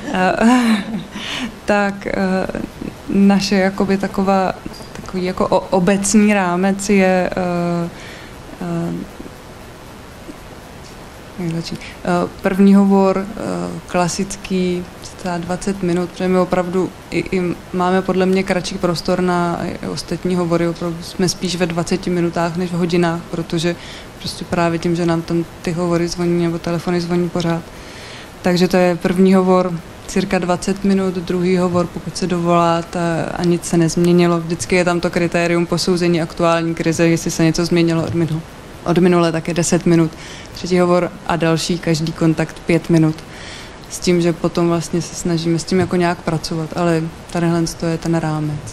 Tak naše jakoby takový jako obecný rámec je první hovor, klasický, 20 minut, protože my opravdu i máme podle mě kratší prostor na ostatní hovory, opravdu jsme spíš ve 20 minutách než v hodinách, protože prostě právě tím, že nám tam ty hovory zvoní nebo telefony zvoní pořád. Takže to je první hovor, cirka 20 minut, druhý hovor, pokud se dovoláte a nic se nezměnilo. Vždycky je tam to kritérium posouzení aktuální krize, jestli se něco změnilo od minule, tak je 10 minut. Třetí hovor a další, každý kontakt 5 minut. S tím, že potom vlastně se snažíme s tím jako nějak pracovat, ale tadyhle to je ten rámec.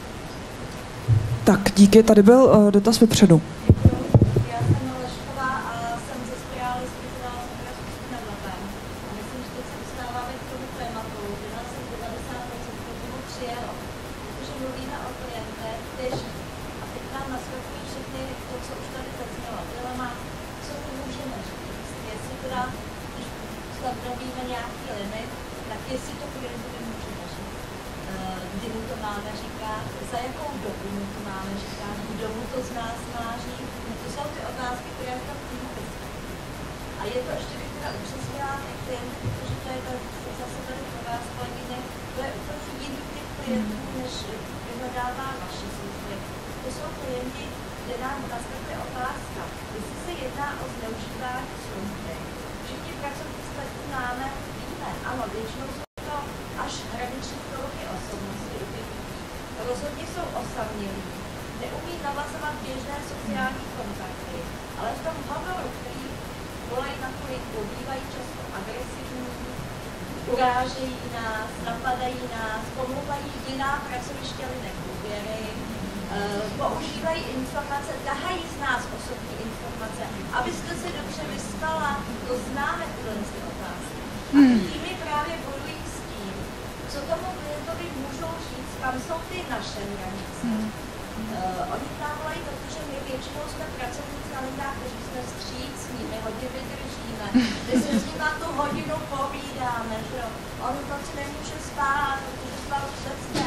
Tak díky, tady byl dotaz vepředu. Já jsem Lešková a jsem ze Spirály zpracování s nad Labem. A myslím, že teď se dostáváme k tomu tématu, že nás 90% tomu přijelo. Protože mluvíme o klientech, kteří, a teď nám naskakují všechny to, co už tady zaznělo. Dilema, co my můžeme říct, jestli teda, když stanovíme nějaký limit, tak jestli to klientovi můžeme říct, kdy mu to máme říkat, za jakou dobu mu to máme říkat, kdo mu to z nás má říct. To jsou ty otázky, které v tom týmu vysvětlí. A je to ještě bych teda upřesnila ty klienty, protože to je zase tady pro vás, kolegyně, to je úplně jiný typ klientů, než vyhledává vaše služby. To jsou klienti, kde nám naskakuje otázka, jestli se jedná o zneužívání služby. Všichni pracovníci máme, víme, ano, většinou jsou to až hraniční poruchy osobnosti. Rozhodně jsou osamělí, neumí navazovat běžné sociální kontakty, ale v tom hovoru, který volají na klinku, bývají často agresivní, urážejí nás, napadají nás, pomlouvají jiná pracoviště lidé důvěry, používají informace, tahají z nás osobní informace, abyste se dobře vyspala, to známe tyhle otázky. A týmy právě bojují s tím, co tomu klientovi můžou říct, kam jsou ty naše hranice. Oni nám volají, protože my většinou jsme pracovníci na linkách, kteří jsme vstřícní, my hodně vydržíme, my se s nimi tu hodinu povídáme, že jo. On v noci nemůže spát, protože spal přesně.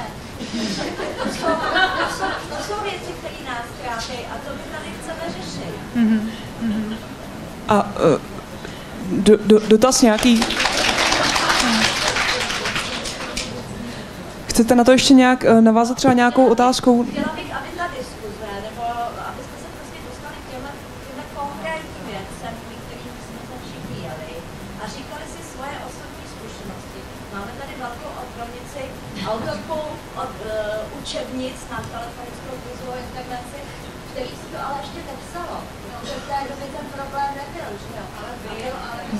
To jsou věci, které nás trápí a to my tady chceme řešit. A Dotaz nějaký? Chcete na to ještě nějak navázat třeba nějakou otázkou? Chtěla bych, aby ta diskuze, nebo abyste se prostě dostali k těmhle konkrétním věcem, kterým jsme se všichni jeli a říkali si svoje osobní zkušenosti. Máme tady velkou odbornici, autorku od učebnic na telefonickou výzvu integraci, který si to ale ještě nepsalo. Protože v té době ten problém nebyl, že jo? Ale byl.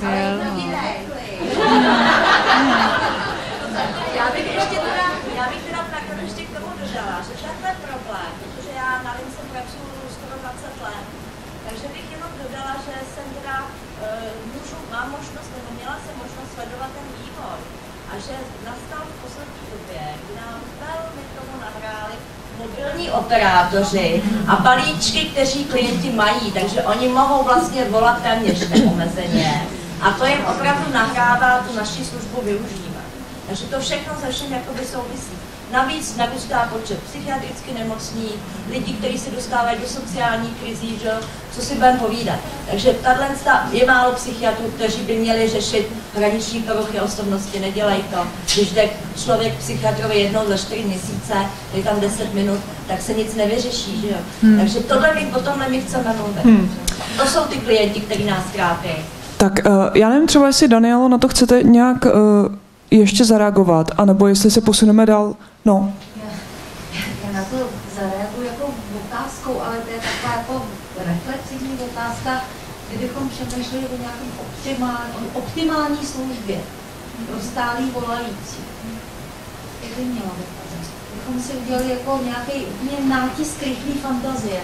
Já bych teda takhle ještě k tomu dodala, že tenhle problém, protože já na Lince pracuji skoro 20 let, takže bych jenom dodala, že jsem teda mám možnost, nebo měla jsem možnost sledovat ten vývoj a že nastal v poslední době, kdy nám velmi tomu nahráli mobilní operátoři a balíčky, kteří klienti mají, takže oni mohou vlastně volat téměř neomezeně a to jim opravdu nahrává tu naši službu využívat. Takže to všechno ze všem jakoby souvisí. Navíc narůstá počet psychiatricky nemocných, lidí, kteří se dostávají do sociální krizí, že? Co si budeme povídat. Takže tahle je málo psychiatrů, kteří by měli řešit hraniční poruchy osobnosti, nedělají to. Když jde člověk psychiatrovi jednou za 4 měsíce, je tam 10 minut, tak se nic nevyřeší, že jo. Takže o tomhle my chceme mluvit. To jsou ty klienti, kteří nás trápí. Tak já nevím třeba, jestli Danielo na to chcete nějak ještě zareagovat, anebo jestli se posuneme dál. No. Já na to zareaguji jako otázkou, ale to je taková jako reflexivní otázka, kdybychom přemýšleli o nějakém optimální službě pro stálý volající. Jak by měla vypadat? Bychom si udělali jako nějaký nátisk rychlý fantazie.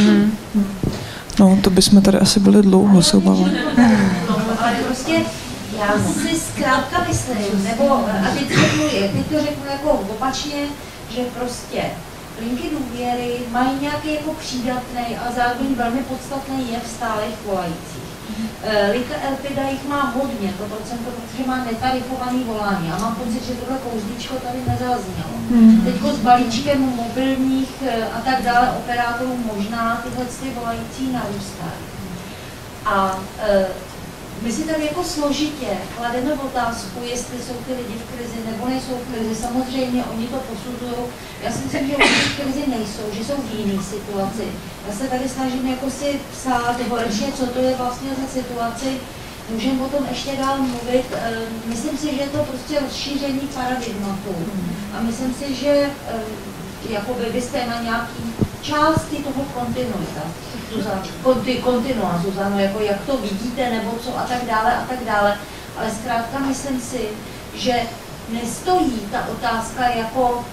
No, to bychom tady asi byli dlouho, se obávám. Ale prostě já si zkrátka myslím, nebo a teď to řeknu jako opačně, že prostě linky důvěry mají nějaký jako přídatný a zároveň velmi podstatný jev stálých volajících. Linka Elpida jich má hodně, to procento, protože má netarifovaný volání. Já mám pocit, že tohle kouzlíčko tady nezaznělo. Teďko s balíčkem mobilních a tak dále operátorů možná tyhle volající narůstají. A my si tady jako složitě klademe otázku, jestli jsou ty lidi v krizi nebo nejsou v krizi. Samozřejmě oni to posuzují. Já si myslím, že oni v krizi nejsou, že jsou v jiné situaci. Já se tady snažím jako si psát horečně, co to je vlastně za situaci. Můžeme o tom ještě dál mluvit. Myslím si, že je to prostě rozšíření paradigmatu. A myslím si, že jakoby vy jste na nějaký části toho kontinuita. Kontinua, Zuzano, jako jak to vidíte, nebo co a tak dále, ale zkrátka myslím si, že nestojí ta otázka jako,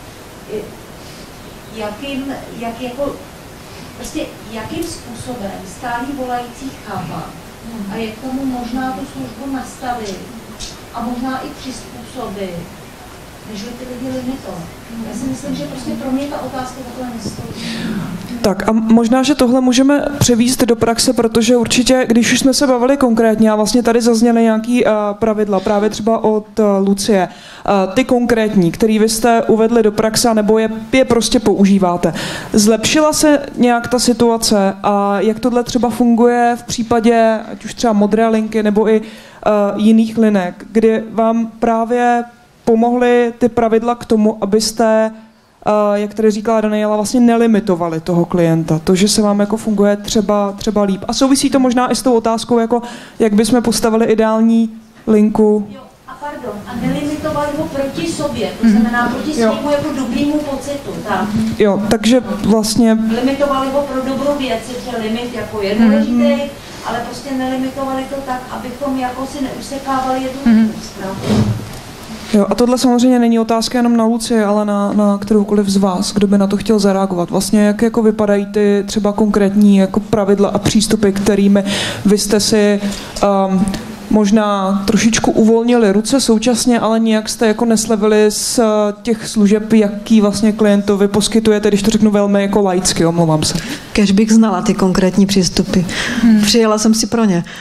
jakým způsobem stálí volající chápat a jak tomu možná tu službu nastavit a možná i přizpůsobit, než ty lidi limitovat. Já si myslím, že prostě pro mě ta otázka takhle nestojí. Tak a možná, že tohle můžeme převést do praxe, protože určitě, když už jsme se bavili konkrétně a vlastně tady zazněly nějaké pravidla, právě třeba od Lucie, ty konkrétní, které vy jste uvedli do praxe, nebo je prostě používáte. Zlepšila se nějak ta situace a jak tohle třeba funguje v případě, ať už třeba Modré linky nebo i jiných linek, kdy vám právě pomohly ty pravidla k tomu, abyste, jak tady říkala Daniela, vlastně nelimitovali toho klienta. To, že se vám jako funguje třeba líp. A souvisí to možná i s tou otázkou, jako jak bychom postavili ideální linku. Jo, a pardon, a nelimitovali ho proti sobě, to znamená proti svému jako dobrýmu pocitu. Tak. Jo, takže vlastně limitovali ho pro dobrou věc, že limit jako je důležitý, ale prostě nelimitovali to tak, abychom jako si neusekávali jednu stranu. Jo, a tohle samozřejmě není otázka jenom na Lucii, ale na kteroukoliv z vás, kdo by na to chtěl zareagovat. Vlastně jak jako vypadají ty třeba konkrétní jako pravidla a přístupy, kterými vy jste si možná trošičku uvolnili ruce současně, ale nijak jste jako neslevili z těch služeb, jaký vlastně klientovi poskytujete, když to řeknu velmi jako laicky, omlouvám se. Kéž bych znala ty konkrétní přístupy. Přijela jsem si pro ně.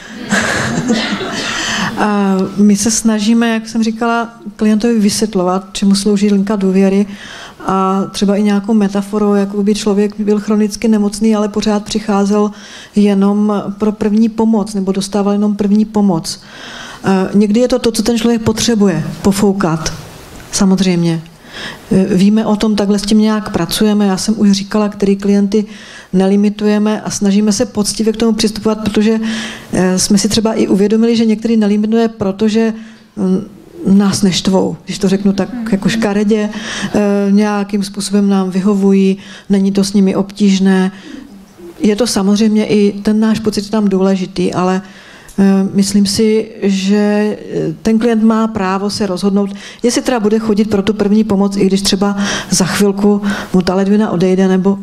A my se snažíme, jak jsem říkala, klientovi vysvětlovat, čemu slouží linka důvěry a třeba i nějakou metaforou, jako by člověk byl chronicky nemocný, ale pořád přicházel jenom pro první pomoc nebo dostával jenom první pomoc. Někdy je to, co ten člověk potřebuje, pofoukat. Samozřejmě. Víme o tom, takhle s tím nějak pracujeme. Já jsem už říkala, který klienty nelimitujeme a snažíme se poctivě k tomu přistupovat, protože jsme si třeba i uvědomili, že některý nelimituje, protože nás neštvou, když to řeknu tak jako škaredě, nějakým způsobem nám vyhovují, není to s nimi obtížné. Je to samozřejmě i ten náš pocit tam důležitý, ale myslím si, že ten klient má právo se rozhodnout, jestli teda bude chodit pro tu první pomoc, i když třeba za chvilku mu ta ledvina odejde, nebo...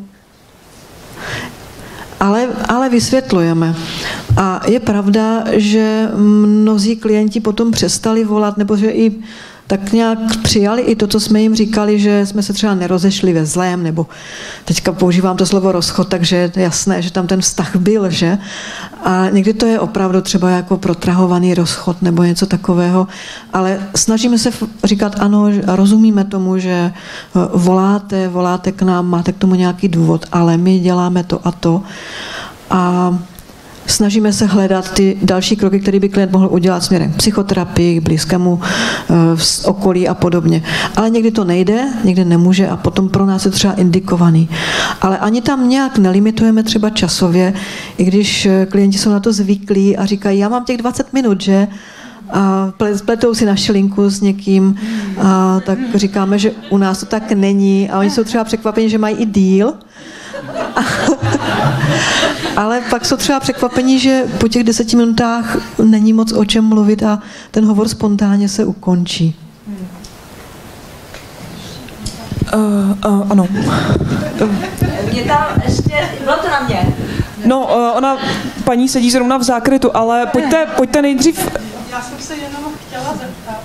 Ale vysvětlujeme. A je pravda, že mnozí klienti potom přestali volat, nebo že i tak nějak přijali i to, co jsme jim říkali, že jsme se třeba nerozešli ve zlém, nebo teďka používám to slovo rozchod, takže je jasné, že tam ten vztah byl, že? A někdy to je opravdu třeba jako protrahovaný rozchod nebo něco takového, ale snažíme se říkat ano, rozumíme tomu, že voláte k nám, máte k tomu nějaký důvod, ale my děláme to a to. A snažíme se hledat ty další kroky, které by klient mohl udělat směrem k psychoterapii, k blízkému okolí a podobně. Ale někdy to nejde, někdy nemůže a potom pro nás je třeba indikovaný. Ale ani tam nějak nelimitujeme třeba časově, i když klienti jsou na to zvyklí a říkají, já mám těch 20 minut, že? A spletou si na šilinku s někým, a tak říkáme, že u nás to tak není a oni jsou třeba překvapeni, že mají i díl. Ale pak jsou třeba překvapení, že po těch 10 minutách není moc o čem mluvit a ten hovor spontánně se ukončí. Ano. Mě tam ještě, bylo to na mě. No, ona, paní sedí zrovna v zákrytu, ale pojďte nejdřív. Já jsem se jenom chtěla zeptat.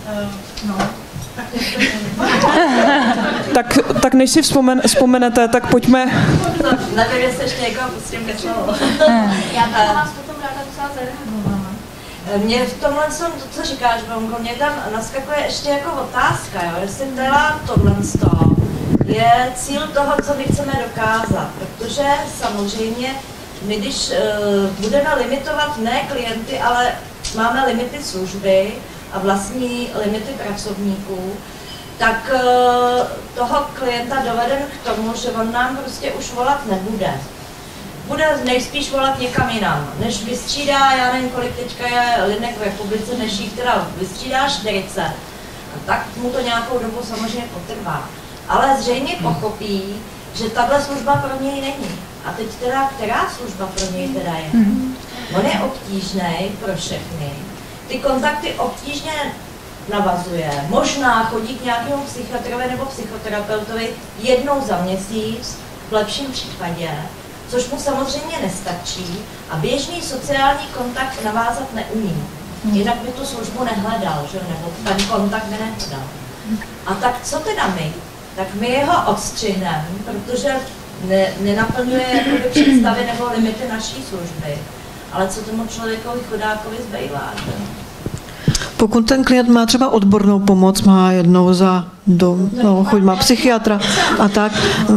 Tak než si vzpomenete, tak pojďme. Nevím, jestli ještě někoho pustím ke slovu. Já bych vás potom ráda docela zareagovala. Mě v tomhle, co říkáš, Bronko, mě tam naskakuje ještě jako otázka, jo? Jestli teda tohle je cíl toho, co my chceme dokázat, protože samozřejmě my, když budeme limitovat ne klienty, ale máme limity služby a vlastní limity pracovníků, tak toho klienta doveden k tomu, že on nám prostě už volat nebude. Bude nejspíš volat někam jinam, než vystřídá, já nevím, kolik teďka je linek v republice, než jich teda vystřídá 40. A tak mu to nějakou dobu samozřejmě potrvá. Ale zřejmě pochopí, že tahle služba pro něj není. A teď teda, která služba pro něj teda je? On je obtížný pro všechny. Ty kontakty obtížně navazuje. Možná chodí k nějakému psychiatrovi nebo psychoterapeutovi jednou za měsíc, v lepším případě, což mu samozřejmě nestačí a běžný sociální kontakt navázat neumí. Jinak by tu službu nehledal, že? Nebo ten kontakt by nehledal. A tak co teda my? Tak my ho odstřihneme, protože nenaplňuje představy nebo limity naší služby. Ale co tomu člověkovi chudákovi zbývá? Pokud ten klient má třeba odbornou pomoc, má jednou za choď má psychiatra a tak.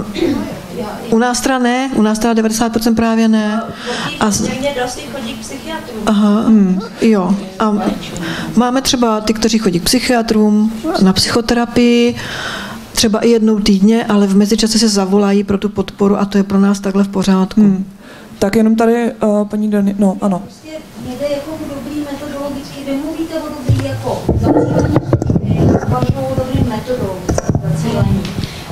U nás teda ne, u nás teda 90% právě ne. A mě dost chodí k psychiatrům. Aha, jo. A máme třeba ty, kteří chodí k psychiatrům, na psychoterapii, třeba i jednou týdně, ale v mezičase se zavolají pro tu podporu a to je pro nás takhle v pořádku. Tak jenom tady, paní Dani, no ano. Prostě mě jde jako dobrý metodologický, vy mluvíte o dobrý jako zacílení, o dobrým metodou zacílení.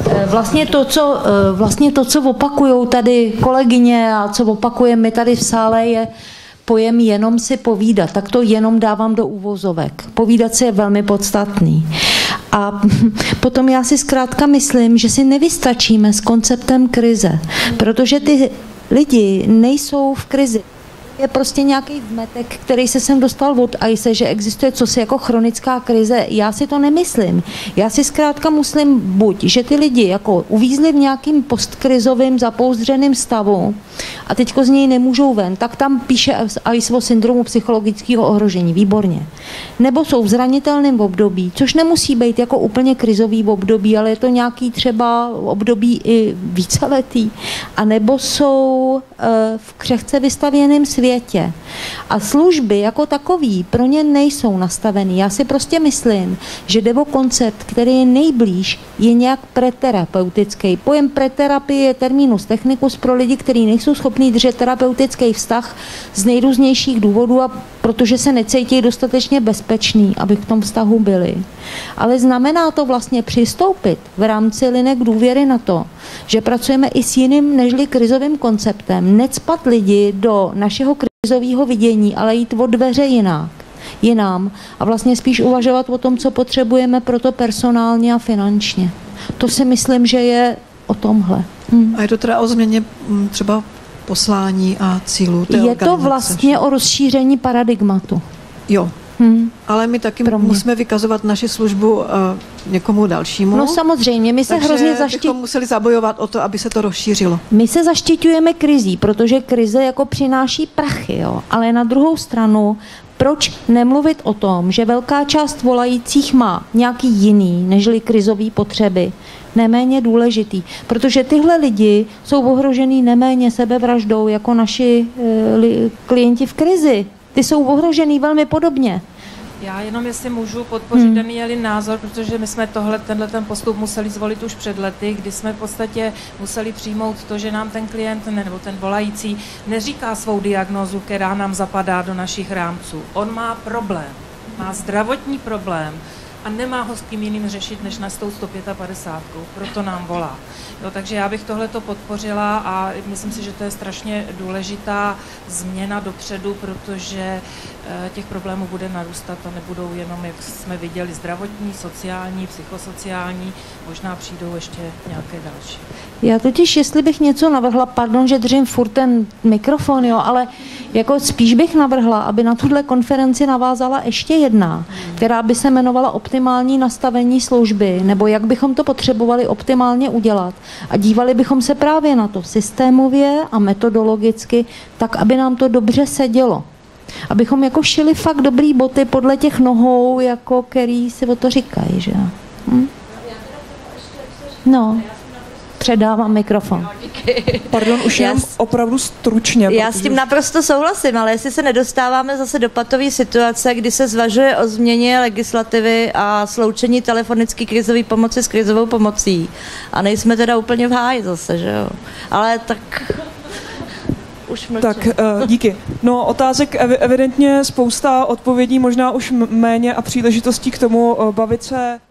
Vlastně to, co opakujou tady kolegyně a co opakujeme my tady v sále, je pojem jenom si povídat. Tak to jenom dávám do úvozovek. Povídat si je velmi podstatný. A potom já si zkrátka myslím, že si nevystačíme s konceptem krize, protože ty lidi nejsou v krizi. je prostě nějaký zmetek, který se sem dostal od AISE, že existuje cosi jako chronická krize. Já si to nemyslím. Já si zkrátka myslím buď, že ty lidi jako uvízli v nějakým postkrizovým zapouzdřeným stavu a teďko z něj nemůžou ven, tak tam píše AISE o syndromu psychologického ohrožení. Výborně. Nebo jsou v zranitelném období, což nemusí být jako úplně krizový období, ale je to nějaký třeba období i víceletý. A nebo jsou v křehce vystavěném světě. A služby jako takový pro ně nejsou nastavený. Já si prostě myslím, že jde o koncept, který je nejblíž, je nějak preterapeutický. Pojem preterapie je terminus technicus pro lidi, kteří nejsou schopní držet terapeutický vztah z nejrůznějších důvodů a protože se necítí dostatečně bezpeční, aby v tom vztahu byli. Ale znamená to vlastně přistoupit v rámci linek důvěry na to, že pracujeme i s jiným nežli krizovým konceptem, necpat lidi do našeho krizového vidění, ale jít o dveře jinam a vlastně spíš uvažovat o tom, co potřebujeme proto personálně a finančně. To si myslím, že je o tomhle. A je to teda o změně třeba poslání a cílů té organizace? Je to vlastně o rozšíření paradigmatu. Jo. Ale my taky musíme vykazovat naši službu někomu dalšímu. No samozřejmě, my se hrozně bychom museli zabojovat o to, aby se to rozšířilo. My se zaštiťujeme krizí, protože krize jako přináší prachy, jo. Ale na druhou stranu, proč nemluvit o tom, že velká část volajících má nějaký jiný, nežli krizový potřeby, neméně důležitý, protože tyhle lidi jsou ohrožený neméně sebevraždou jako naši klienti v krizi. Ty jsou ohrožený velmi podobně. Já jenom, jestli můžu podpořit Danielin názor, protože my jsme tenhle postup museli zvolit už před lety, kdy jsme v podstatě museli přijmout to, že nám ten klient nebo ten volající neříká svou diagnózu, která nám zapadá do našich rámců. On má problém, má zdravotní problém a nemá ho s tím jiným řešit, než na 155, proto nám volá. Jo, takže já bych tohleto podpořila a myslím si, že to je strašně důležitá změna dopředu, protože těch problémů bude narůstat a nebudou jenom, jak jsme viděli, zdravotní, sociální, psychosociální, možná přijdou ještě nějaké další. Já totiž, jestli bych něco navrhla, pardon, že držím furt ten mikrofon, jo, ale jako spíš bych navrhla, aby na tuhle konferenci navázala ještě jedna, která by se jmenovala optimální nastavení služby, nebo jak bychom to potřebovali optimálně udělat. A dívali bychom se právě na to systémově a metodologicky, tak, aby nám to dobře sedělo. Abychom jako šili fakt dobrý boty podle těch nohou, jako který si o to říkají, že? No. Předávám mikrofon. Pardon, už jenom opravdu stručně. Já s tím naprosto souhlasím, ale jestli se nedostáváme zase do patové situace, kdy se zvažuje o změně legislativy a sloučení telefonické krizové pomoci s krizovou pomocí. A nejsme teda úplně v háji zase, že jo. Ale tak... Tak díky. No, otázek evidentně spousta, odpovědí možná už méně a příležitostí k tomu bavit se